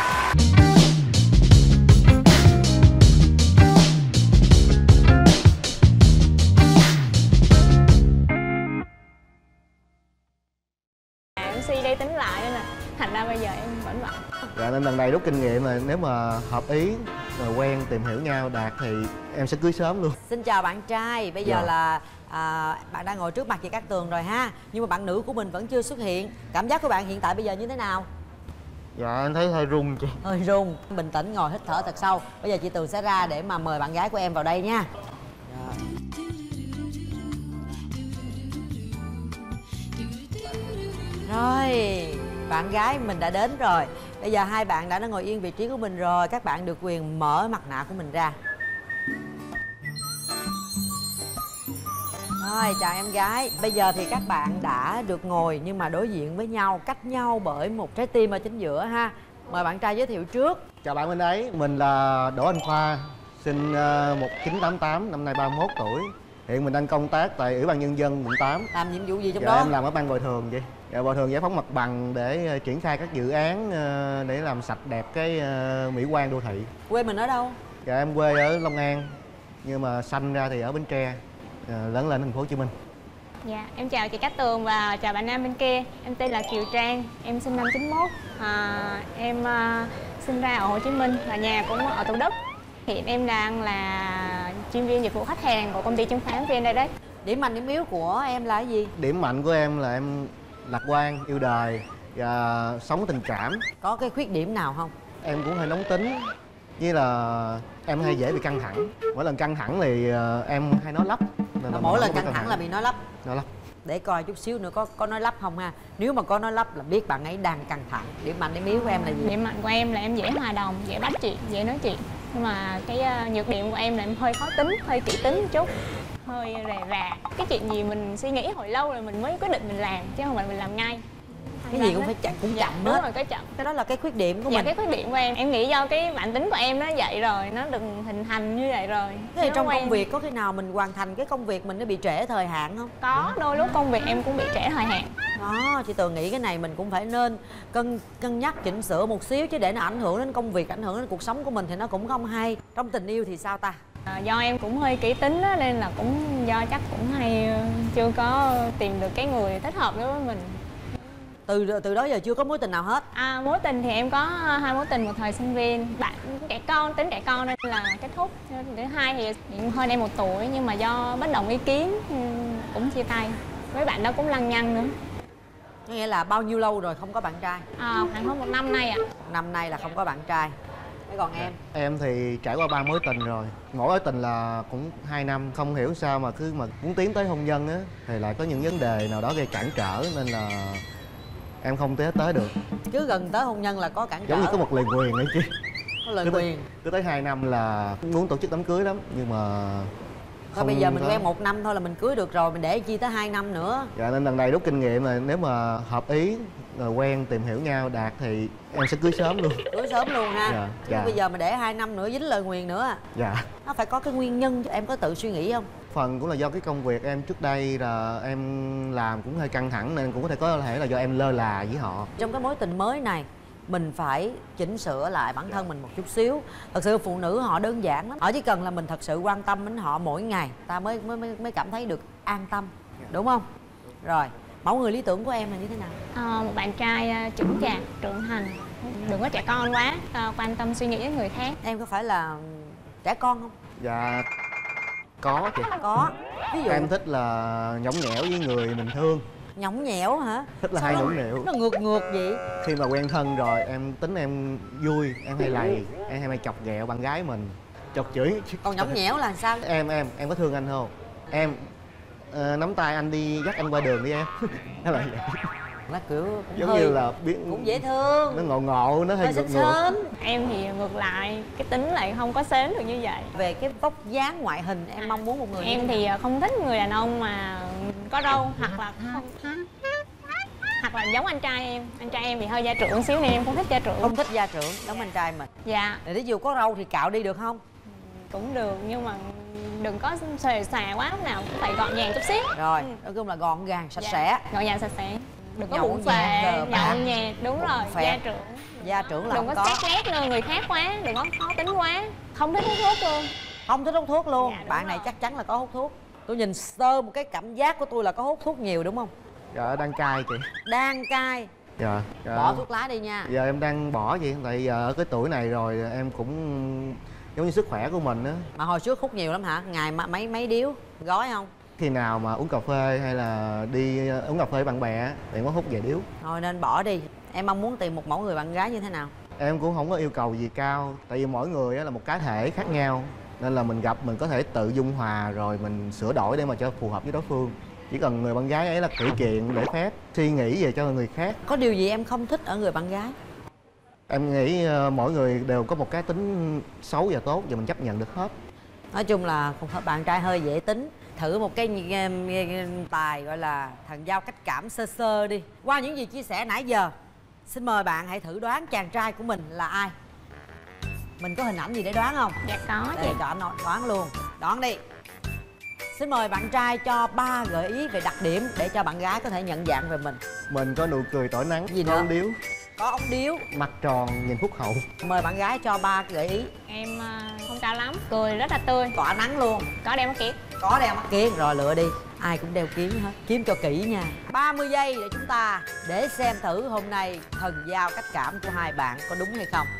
em xê đây tính lại nên là thành ra bây giờ em vẫn bận. Dạ, nên lần này rút kinh nghiệm là nếu mà hợp ý rồi quen tìm hiểu nhau đạt thì em sẽ cưới sớm luôn. Xin chào bạn trai, bây giờ Dạ. là à, bạn đang ngồi trước mặt chị Cát Tường rồi ha, nhưng mà bạn nữ của mình vẫn chưa xuất hiện. Cảm giác của bạn hiện tại bây giờ như thế nào? Dạ em thấy hơi run chị. Hơi run, bình tĩnh ngồi hít thở thật sâu. Bây giờ chị Tường sẽ ra để mà mời bạn gái của em vào đây nha. Rồi, bạn gái mình đã đến rồi. Bây giờ hai bạn đã ngồi yên vị trí của mình rồi. Các bạn được quyền mở mặt nạ của mình ra. Rồi, chào em gái. Bây giờ thì các bạn đã được ngồi nhưng mà đối diện với nhau, cách nhau bởi một trái tim ở chính giữa ha. Mời bạn trai giới thiệu trước. Chào bạn bên ấy, mình là Đỗ Anh Khoa, sinh uh, một chín tám tám, năm nay ba mươi mốt tuổi. Hiện mình đang công tác tại Ủy ban Nhân dân quận tám. Làm nhiệm vụ gì trong dạ, đó? Em làm ở ban bồi thường vậy. Dạ, bồi thường giải phóng mặt bằng để uh, triển khai các dự án uh, để làm sạch đẹp cái uh, mỹ quan đô thị. Quê mình ở đâu? Dạ em quê ở Long An, nhưng mà sanh ra thì ở Bến Tre, uh, lớn lên thành phố Hồ Chí Minh. Dạ, em chào chị Cát Tường và chào bạn nam bên kia. Em tên là Kiều Trang, em sinh năm chín mốt. À, em uh, sinh ra ở Hồ Chí Minh và nhà cũng ở Thủ Đức. Hiện em đang là chuyên viên dịch vụ khách hàng của công ty chứng khoán vê en Direct. Điểm mạnh điểm yếu của em là cái gì? Điểm mạnh của em là em lạc quan, yêu đời và sống tình cảm. Có cái khuyết điểm nào không? Em cũng hơi nóng tính, với là em hay dễ bị căng thẳng. Mỗi lần căng thẳng thì uh, em hay nói lắp. Nên là mỗi lần căng thẳng là bị nói lắp. Nói lắp. Để coi chút xíu nữa có có nói lắp không ha. Nếu mà có nói lắp là biết bạn ấy đang căng thẳng. Điểm mạnh điểm yếu của em là gì? Điểm mạnh của em là em dễ hòa đồng, dễ bắt chuyện, dễ nói chuyện. Nhưng mà cái uh, nhược điểm của em là em hơi khó tính, hơi kỹ tính một chút, hơi rè rà. Cái chuyện gì mình suy nghĩ hồi lâu rồi mình mới quyết định mình làm, chứ không phải mình làm ngay. Cái gì cũng phải chậm, cũng chậm hết. Đúng rồi, cái chậm. Cái đó là cái khuyết điểm của dạ, mình. cái khuyết điểm của em. Em nghĩ do cái bản tính của em nó vậy rồi, nó đừng hình thành như vậy rồi. Thế thì trong quen. công việc có khi nào mình hoàn thành cái công việc mình nó bị trễ thời hạn không? Có, đôi lúc công việc em cũng bị trễ thời hạn. Đó, chị Tường nghĩ cái này mình cũng phải nên cân cân nhắc chỉnh sửa một xíu, chứ để nó ảnh hưởng đến công việc, ảnh hưởng đến cuộc sống của mình thì nó cũng không hay. Trong tình yêu thì sao ta? À, do em cũng hơi kỹ tính đó, nên là cũng do chắc cũng hay chưa có tìm được cái người thích hợp đối với mình. Từ từ đó giờ chưa có mối tình nào hết? À, mối tình thì em có hai mối tình một thời sinh viên. Bạn trẻ con, tính trẻ con nên là kết thúc. Thứ hai thì hơn em một tuổi nhưng mà do bất đồng ý kiến cũng chia tay. Với bạn đó cũng lăng nhăng nữa. Có nghĩa là bao nhiêu lâu rồi không có bạn trai? À, khoảng hơn một năm nay ạ. À. Năm nay là không có bạn trai. Thế còn em? Em thì trải qua ba mối tình rồi. Mỗi mối tình là cũng hai năm. Không hiểu sao mà cứ mà muốn tiến tới hôn nhân á thì lại có những vấn đề nào đó gây cản trở, nên là em không tới tới được. Cứ gần tới hôn nhân là có cản trở. Giống như có một lời nguyền ấy chứ. Có lời cứ nguyền. Cứ tới hai năm là muốn tổ chức đám cưới lắm, nhưng mà Thôi bây giờ mình quen một năm thôi là mình cưới được rồi, mình để chi tới hai năm nữa. Dạ nên lần này rút kinh nghiệm là nếu mà hợp ý rồi quen tìm hiểu nhau đạt thì em sẽ cưới sớm luôn. Cưới sớm luôn ha. Dạ, Chứ dạ. bây giờ mà để hai năm nữa dính lời nguyền nữa. Dạ. Nó phải có cái nguyên nhân, em có tự suy nghĩ không? Phần cũng là do cái công việc em trước đây là em làm cũng hơi căng thẳng nên cũng có thể có thể là do em lơ là với họ. Trong cái mối tình mới này mình phải chỉnh sửa lại bản thân mình một chút xíu. Thật sự phụ nữ họ đơn giản lắm, họ chỉ cần là mình thật sự quan tâm đến họ mỗi ngày, ta mới mới mới cảm thấy được an tâm, đúng không? Rồi, mẫu người lý tưởng của em là như thế nào? À, một bạn trai uh, chững chạc, trưởng thành, đừng có trẻ con quá, uh, quan tâm suy nghĩ với người khác. Em có phải là trẻ con không? Dạ có chị. Có. Ví dụ em thích là nhõng nhẽo với người mình thương. Nhõng nhẽo hả? Thích là Sao hay nó, nhõng nhẽo. nó ngược ngược vậy. Khi mà quen thân rồi em tính em vui, em hay lầy, em hay chọc ghẹo bạn gái mình, chọc chửi. Còn nhõng nhẽo là sao? Em em em có thương anh không? Em uh, nắm tay anh đi dắt anh qua đường đi em. Nó là vậy. Nó kiểu cũng giống hơi, như là biến cũng dễ thương, nó ngộ ngộ, nó hơi ngược ngược. Em thì ngược lại, cái tính lại không có sến được như vậy. Về cái vóc dáng ngoại hình em mong muốn một người em thì không thích người đàn ông mà có râu hoặc là không, hoặc là giống anh trai em. Anh trai em thì hơi gia trưởng xíu nên em không thích gia trưởng. Không thích gia trưởng giống anh trai mình. Dạ. Để ví dụ có râu thì cạo đi được không? Cũng được nhưng mà đừng có xòe xà quá, lúc nào cũng phải gọn gàng chút xíu. Rồi, ừ. nói chung là gọn gàng sạch Dạ. sẽ. Gọn gàng sạch sẽ. Đừng có Nhậu bụng nhẹt, phệ, cờ nhậu bạc. nhẹt, đúng Bụng rồi, phẹt. gia trưởng. Gia trưởng là Đừng không có có. xét nét nơi người khác quá, đừng có khó tính quá. Không thích hút thuốc luôn. Không thích hút thuốc luôn. Dạ, Bạn này chắc chắn là có hút thuốc. Tôi nhìn sơ một cái cảm giác của tôi là có hút thuốc nhiều đúng không? Dạ đang cai chị. Đang cai. Dạ, dạ. Bỏ thuốc lá đi nha. Giờ em đang bỏ vậy, tại giờ ở cái tuổi này rồi em cũng giống như sức khỏe của mình á. Mà hồi trước hút nhiều lắm hả? Ngày mấy mấy điếu, gói không? Khi nào mà uống cà phê hay là đi uống cà phê với bạn bè thì em có hút vài điếu. Thôi nên bỏ đi. Em mong muốn tìm một mẫu người bạn gái như thế nào? Em cũng không có yêu cầu gì cao, tại vì mỗi người là một cá thể khác nhau nên là mình gặp mình có thể tự dung hòa rồi mình sửa đổi để mà cho phù hợp với đối phương. Chỉ cần người bạn gái ấy là kỷ kiện, lễ phép, suy nghĩ về cho người khác. Có điều gì em không thích ở người bạn gái? Em nghĩ mỗi người đều có một cái tính xấu và tốt và mình chấp nhận được hết. Nói chung là bạn trai hơi dễ tính. Thử một cái tài gọi là thần giao cách cảm sơ sơ đi. Qua những gì chia sẻ nãy giờ, xin mời bạn hãy thử đoán chàng trai của mình là ai. Mình có hình ảnh gì để đoán không? Dạ có chị. Để chọn đoán luôn. Đoán đi. Xin mời bạn trai cho ba gợi ý về đặc điểm để cho bạn gái có thể nhận dạng về mình. Mình có nụ cười tỏa nắng, gì có nữa? ống điếu. Có ống điếu. Mặt tròn, nhìn phúc hậu. Mời bạn gái cho ba gợi ý. Em uh, không cao lắm, cười rất là tươi, tỏa nắng luôn. Có đeo mắt kiếng. Có đeo mắt kiếng, rồi lựa đi. Ai cũng đeo kiếng hết, kiếm cho kỹ nha. ba mươi giây để chúng ta để xem thử hôm nay thần giao cách cảm của hai bạn có đúng hay không.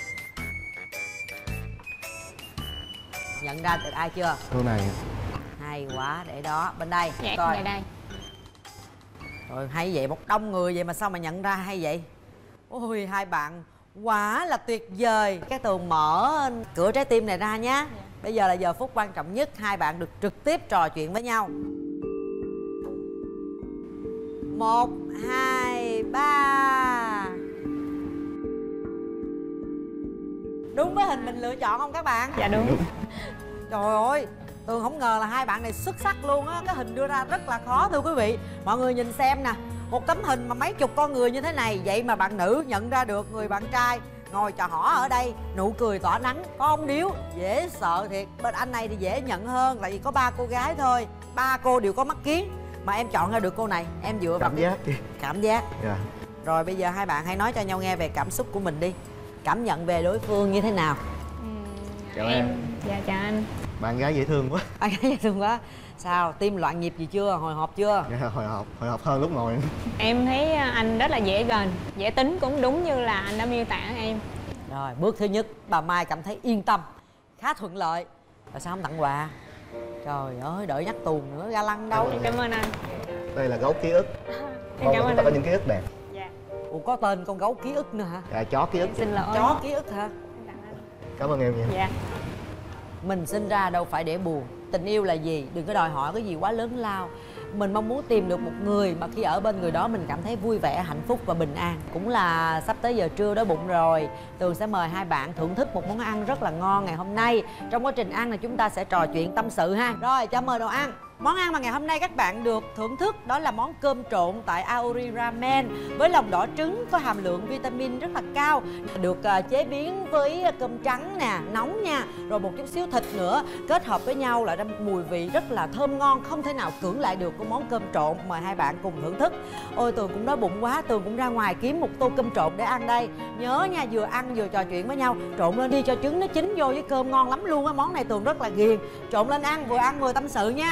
Nhận ra được ai chưa? Cô này. Hay quá, để đó, bên đây. Dạ, coi. đây đây. Rồi hay vậy, một đông người vậy mà sao mà nhận ra hay vậy? Ôi, hai bạn quá là tuyệt vời. Các Tường mở cửa trái tim này ra nhé. Bây giờ là giờ phút quan trọng nhất, hai bạn được trực tiếp trò chuyện với nhau. Một, hai, ba. Đúng với hình mình lựa chọn không các bạn? Dạ đúng. Trời ơi, Tường không ngờ là hai bạn này xuất sắc luôn á. Cái hình đưa ra rất là khó thưa quý vị. Mọi người nhìn xem nè, một tấm hình mà mấy chục con người như thế này, vậy mà bạn nữ nhận ra được người bạn trai ngồi trò hỏ ở đây, nụ cười tỏa nắng, có ống điếu, dễ sợ thiệt. Bên anh này thì dễ nhận hơn, tại vì có ba cô gái thôi, ba cô đều có mắt kiếng mà em chọn ra được cô này. Em dựa vào Cảm giác kìa. Cảm giác. Dạ. Rồi bây giờ hai bạn hãy nói cho nhau nghe về cảm xúc của mình đi. Cảm nhận về đối phương như thế nào? Chào em. Dạ chào anh. Bạn gái dễ thương quá. Bạn gái dễ thương quá. Sao, tim loạn nhịp gì chưa? Hồi hộp chưa? Dạ, hồi hộp, hồi hộp hơn lúc ngồi. Em thấy anh rất là dễ gần, dễ tính, cũng đúng như là anh đã miêu tả em. Rồi, bước thứ nhất, bà Mai cảm thấy yên tâm, khá thuận lợi. Tại sao không tặng quà? Trời ơi, đợi nhắc tuồng nữa, ga lăng đâu. Em cảm ơn anh. Đây là gấu ký ức. Em cảm ơn có anh. những ký ức đẹp. Dạ. Ủa, có tên con gấu ký ức nữa hả? Dạ, chó ký ức. Xin lỗi. Chó ký ức hả? Cảm ơn em nha. Dạ. Mình sinh ra đâu phải để buồn. Tình yêu là gì? Đừng có đòi hỏi cái gì quá lớn lao. Mình mong muốn tìm được một người mà khi ở bên người đó mình cảm thấy vui vẻ, hạnh phúc và bình an. Cũng là sắp tới giờ trưa đói bụng rồi, Tường sẽ mời hai bạn thưởng thức một món ăn rất là ngon ngày hôm nay. Trong quá trình ăn này chúng ta sẽ trò chuyện tâm sự ha. Rồi, cho mời đồ ăn. Món ăn mà ngày hôm nay các bạn được thưởng thức đó là món cơm trộn tại Aori Ramen với lòng đỏ trứng có hàm lượng vitamin rất là cao, được uh, chế biến với cơm trắng nè, nóng nha, rồi một chút xíu thịt nữa, kết hợp với nhau lại ra mùi vị rất là thơm ngon, không thể nào cưỡng lại được của món cơm trộn. Mời hai bạn cùng thưởng thức. Ôi Tường cũng đói bụng quá, Tường cũng ra ngoài kiếm một tô cơm trộn để ăn đây. Nhớ nha, vừa ăn vừa trò chuyện với nhau, trộn lên đi cho trứng nó chín vô với cơm ngon lắm luôn á. Món này Tường rất là ghiền, trộn lên ăn, vừa ăn vừa tâm sự nha.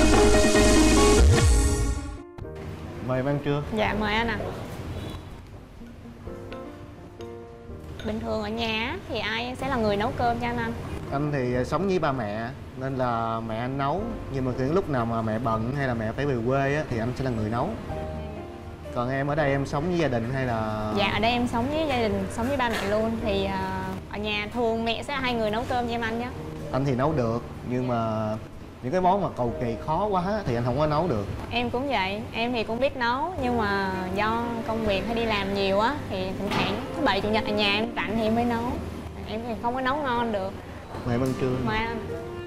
Mời em ăn trưa. Dạ mời anh ạ. À. Bình thường ở nhà thì ai sẽ là người nấu cơm cho anh anh? Anh thì sống với ba mẹ nên là mẹ anh nấu, nhưng mà những lúc nào mà mẹ bận hay là mẹ phải về quê á, thì anh sẽ là người nấu. Còn em ở đây em sống với gia đình hay là? Dạ ở đây em sống với gia đình, sống với ba mẹ luôn. Thì uh, ở nhà thường mẹ sẽ là hai người nấu cơm cho em ăn nhé. Anh thì nấu được, nhưng mà những cái món mà cầu kỳ khó quá thì anh không có nấu được. Em cũng vậy, em thì cũng biết nấu, nhưng mà do công việc hay đi làm nhiều á thì thỉnh thoảng thứ bảy chủ nhật ở nhà em rảnh thì em mới nấu. Em thì không có nấu ngon được. Mời em ăn trưa. Mời anh.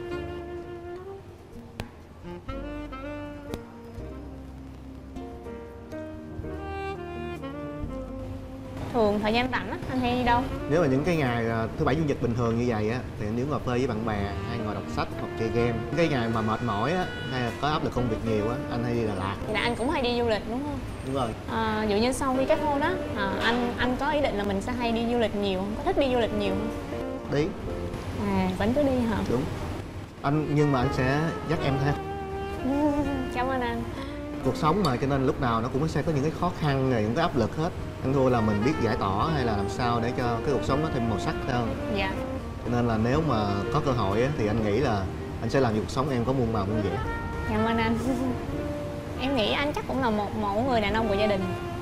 Thường thời gian rảnh á, anh hay đi đâu? Nếu mà những cái ngày thứ bảy chủ nhật bình thường như vậy á thì anh đứng cà phê với bạn bè hay ngồi đọc sách hoặc chơi game. Cái ngày mà mệt mỏi á hay là có áp lực công việc nhiều á, anh hay đi Đà Lạt. Là anh cũng hay đi du lịch đúng không? Đúng rồi. À, dụ như sau khi kết hôn á, à, anh anh có ý định là mình sẽ hay đi du lịch nhiều không? Có thích đi du lịch nhiều không? Đi. À vẫn cứ đi hả? Đúng. Anh nhưng mà anh sẽ dắt em theo. Cảm ơn anh. Cuộc sống mà, cho nên lúc nào nó cũng sẽ có những cái khó khăn rồi những cái áp lực hết. Anh thua là mình biết giải tỏa hay là làm sao để cho cái cuộc sống nó thêm màu sắc hơn. Dạ. Cho nên là nếu mà có cơ hội á, thì anh nghĩ là anh sẽ làm cho cuộc sống em có muôn màu muôn vẻ. Cảm ơn anh. Em nghĩ anh chắc cũng là một mẫu người đàn ông của gia đình.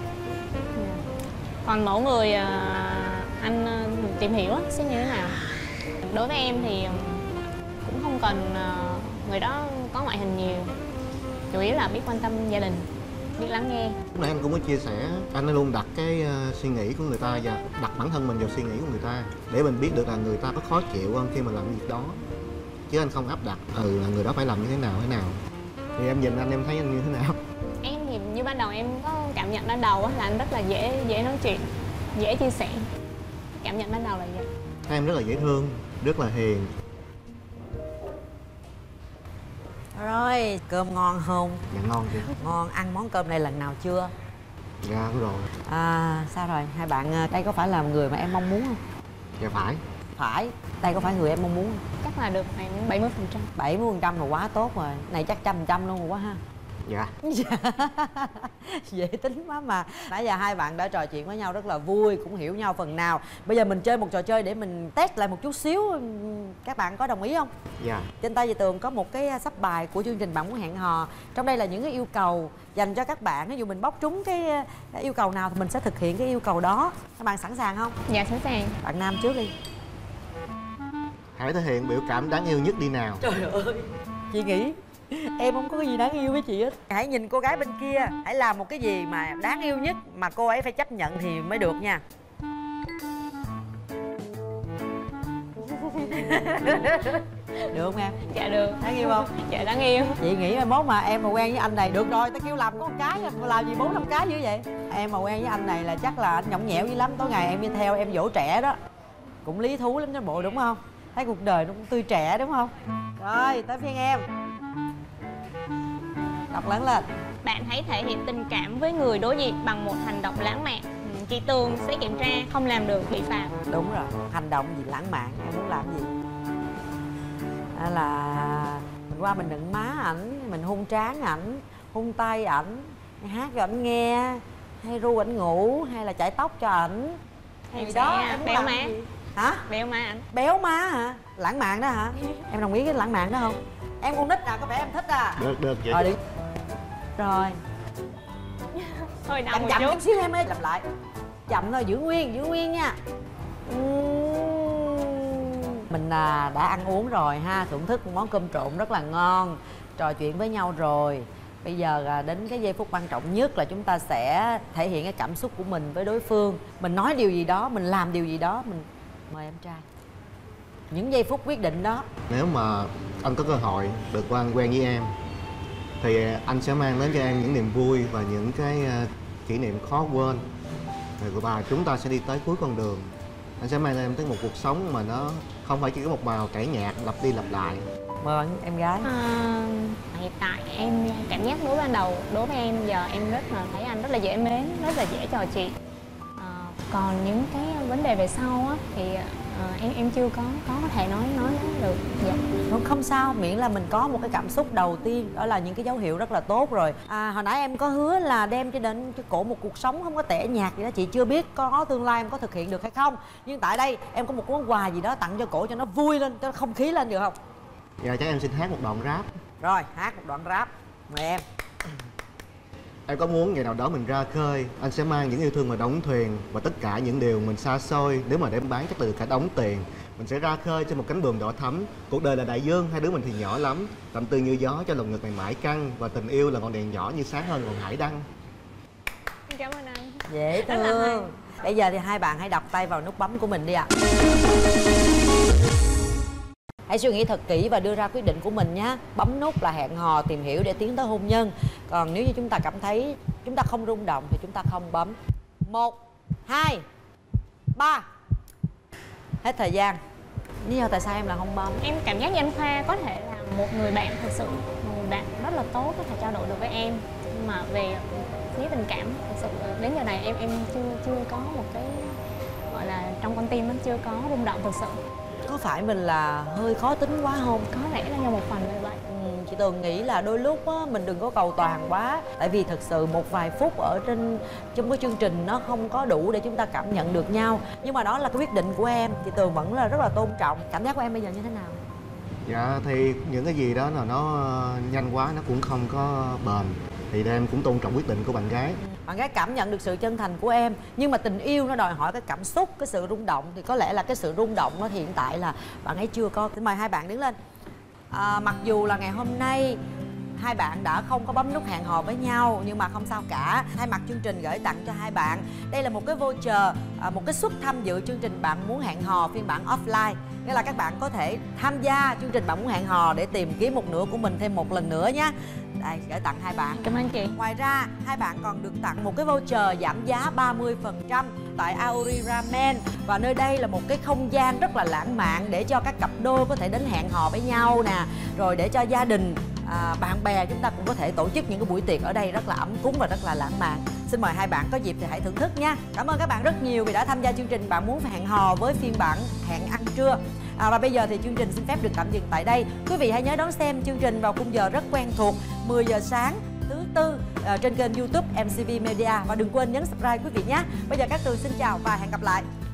Còn mẫu người anh tìm hiểu sẽ như thế nào? Đối với em thì cũng không cần người đó có ngoại hình nhiều, chủ yếu là biết quan tâm gia đình, biết lắng nghe. Lúc nãy anh cũng có chia sẻ, anh luôn đặt cái uh, suy nghĩ của người ta và đặt bản thân mình vào suy nghĩ của người ta để mình biết được là người ta có khó chịu không khi mà làm việc đó, chứ anh không áp đặt ừ là người đó phải làm như thế nào thế nào. Thì em nhìn anh em thấy anh như thế nào? Em thì như ban đầu em có cảm nhận ban đầu là anh rất là dễ dễ nói chuyện, dễ chia sẻ. Cảm nhận ban đầu là vậy. Em rất là dễ thương, rất là hiền. Rồi, cơm ngon không? Dạ ngon chứ. Ngon, ăn món cơm này lần nào chưa? Dạ ăn rồi. À, sao rồi? Hai bạn đây có phải là người mà em mong muốn không? Dạ phải. Phải. Đây có phải người em mong muốn không? Chắc là được khoảng bảy mươi phần trăm. bảy mươi phần trăm là quá tốt rồi. Này chắc trăm phần trăm luôn rồi quá ha. Dạ. Dễ tính quá mà. Nãy giờ hai bạn đã trò chuyện với nhau rất là vui, cũng hiểu nhau phần nào. Bây giờ mình chơi một trò chơi để mình test lại một chút xíu. Các bạn có đồng ý không? Dạ. Trên tay về Tường có một cái sắp bài của chương trình Bạn Muốn Hẹn Hò. Trong đây là những cái yêu cầu dành cho các bạn. Ví dụ mình bóc trúng cái yêu cầu nào thì mình sẽ thực hiện cái yêu cầu đó. Các bạn sẵn sàng không? Dạ sẵn sàng. Bạn nam trước đi. Hãy thể hiện biểu cảm đáng yêu nhất đi nào. Trời ơi, chị nghĩ em không có cái gì đáng yêu với chị hết. Hãy nhìn cô gái bên kia, hãy làm một cái gì mà đáng yêu nhất mà cô ấy phải chấp nhận thì mới được nha. Được không em? Dạ được. Đáng yêu không? Dạ đáng yêu. Chị nghĩ mốt mà em mà quen với anh này được rồi, tao kêu làm có một cái, làm gì bốn năm cái dữ vậy? Em mà quen với anh này là chắc là anh nhõng nhẽo dữ lắm. Tối ngày em đi theo em dỗ trẻ đó, cũng lý thú lắm chứ bộ, đúng không? Thấy cuộc đời nó cũng tươi trẻ đúng không? Rồi tới phiên em. Đọc lớn lên. Bạn hãy thể hiện tình cảm với người đối diện bằng một hành động lãng mạn. Chị Tường sẽ kiểm tra, không làm được bị phạt. Đúng rồi, hành động gì lãng mạn, em muốn làm gì? Hay là mình qua mình nựng má ảnh, mình hôn trán ảnh, hôn tay ảnh, hát cho ảnh nghe, hay ru ảnh ngủ, hay là chải tóc cho ảnh. Em gì sẽ đó em muốn béo làm má. gì? Hả? Béo má ảnh. Béo má hả? Lãng mạn đó hả? Em đồng ý cái lãng mạn đó không? Em con nít à, có vẻ em thích à? Được, được vậy. Rồi đi. Rồi. Thôi nào chậm một chậm chút. chút xíu em ơi, làm lại. Chậm thôi, giữ nguyên, giữ nguyên nha. Mình à, đã ăn uống rồi ha, thưởng thức một món cơm trộn rất là ngon, trò chuyện với nhau rồi. Bây giờ à, đến cái giây phút quan trọng nhất là chúng ta sẽ thể hiện cái cảm xúc của mình với đối phương. Mình nói điều gì đó, mình làm điều gì đó, mình mời em trai. Những giây phút quyết định đó. Nếu mà anh có cơ hội được quen quen với em thì anh sẽ mang đến cho em những niềm vui và những cái uh, kỷ niệm khó quên. Rồi và chúng ta sẽ đi tới cuối con đường. Anh sẽ mang em tới một cuộc sống mà nó không phải chỉ có một màu cải nhạc lặp đi lặp lại. Mời em gái. À, hiện tại em cảm giác đối với ban đầu đối với em giờ em rất là thấy anh rất là dễ mến, rất là dễ trò chuyện. À, còn những cái vấn đề về sau á thì à, em em chưa có có có thể nói nói được. Dạ. Không, không sao, miễn là mình có một cái cảm xúc đầu tiên, đó là những cái dấu hiệu rất là tốt rồi. À, hồi nãy em có hứa là đem cho đến cho cổ một cuộc sống không có tẻ nhạt gì đó, chị chưa biết có tương lai em có thực hiện được hay không. Nhưng tại đây em có một món quà gì đó tặng cho cổ cho nó vui lên, cho nó không khí lên được không? Dạ chắc em xin hát một đoạn rap. Rồi, hát một đoạn rap. Mời em. Em có muốn ngày nào đó mình ra khơi, anh sẽ mang những yêu thương mà đóng thuyền và tất cả những điều mình xa xôi, nếu mà đem bán chắc từ cả đống tiền. Mình sẽ ra khơi trên một cánh buồm đỏ thắm. Cuộc đời là đại dương, hai đứa mình thì nhỏ lắm. Tâm tư như gió cho lòng ngực mày mãi căng, và tình yêu là ngọn đèn nhỏ như sáng hơn ngọn hải đăng. Cảm ơn anh. Dễ thương. Bây giờ thì hai bạn hãy đặt tay vào nút bấm của mình đi ạ. À. Hãy suy nghĩ thật kỹ và đưa ra quyết định của mình nhé. Bấm nút là hẹn hò, tìm hiểu để tiến tới hôn nhân. Còn nếu như chúng ta cảm thấy chúng ta không rung động thì chúng ta không bấm. Một, hai, ba. Hết thời gian. Lý do tại sao em là không bấm? Em cảm giác như anh Khoa có thể là một người bạn thật sự, một người bạn rất là tốt, có thể trao đổi được với em. Nhưng mà về phía tình cảm, thật sự đến giờ này em em chưa chưa có một cái gọi là trong con tim nó chưa có rung động thật sự. Có phải mình là hơi khó tính quá không? Có lẽ là do một phần như vậy. Ừ, chị Tường nghĩ là đôi lúc á, mình đừng có cầu toàn quá. Tại vì thật sự một vài phút ở trên trong cái chương trình nó không có đủ để chúng ta cảm nhận được nhau. Nhưng mà đó là cái quyết định của em. Chị Tường vẫn là rất là tôn trọng. Cảm giác của em bây giờ như thế nào? Dạ thì những cái gì đó là nó nhanh quá nó cũng không có bền. Thì em cũng tôn trọng quyết định của bạn gái. Bạn gái cảm nhận được sự chân thành của em. Nhưng mà tình yêu nó đòi hỏi cái cảm xúc, cái sự rung động. Thì có lẽ là cái sự rung động nó hiện tại là bạn ấy chưa có. Xin mời hai bạn đứng lên. à, Mặc dù là ngày hôm nay hai bạn đã không có bấm nút hẹn hò với nhau, nhưng mà không sao cả. Thay mặt chương trình gửi tặng cho hai bạn, đây là một cái voucher, một cái suất tham dự chương trình Bạn Muốn Hẹn Hò phiên bản offline. Nghĩa là các bạn có thể tham gia chương trình Bạn Muốn Hẹn Hò để tìm kiếm một nửa của mình thêm một lần nữa nhé. Đây, gửi tặng hai bạn. Cảm ơn chị. Ngoài ra, hai bạn còn được tặng một cái voucher giảm giá ba mươi phần trăm tại Aori Ramen. Và nơi đây là một cái không gian rất là lãng mạn để cho các cặp đôi có thể đến hẹn hò với nhau nè. Rồi để cho gia đình, à, bạn bè chúng ta cũng có thể tổ chức những cái buổi tiệc ở đây rất là ấm cúng và rất là lãng mạn. Xin mời hai bạn có dịp thì hãy thưởng thức nha. Cảm ơn các bạn rất nhiều vì đã tham gia chương trình Bạn Muốn Hẹn Hò với phiên bản hẹn ăn trưa. À, và bây giờ thì chương trình xin phép được tạm dừng tại đây. Quý vị hãy nhớ đón xem chương trình vào khung giờ rất quen thuộc mười giờ sáng thứ tư à, trên kênh YouTube em xê vê Media. Và đừng quên nhấn subscribe quý vị nhé. Bây giờ các Tường xin chào và hẹn gặp lại.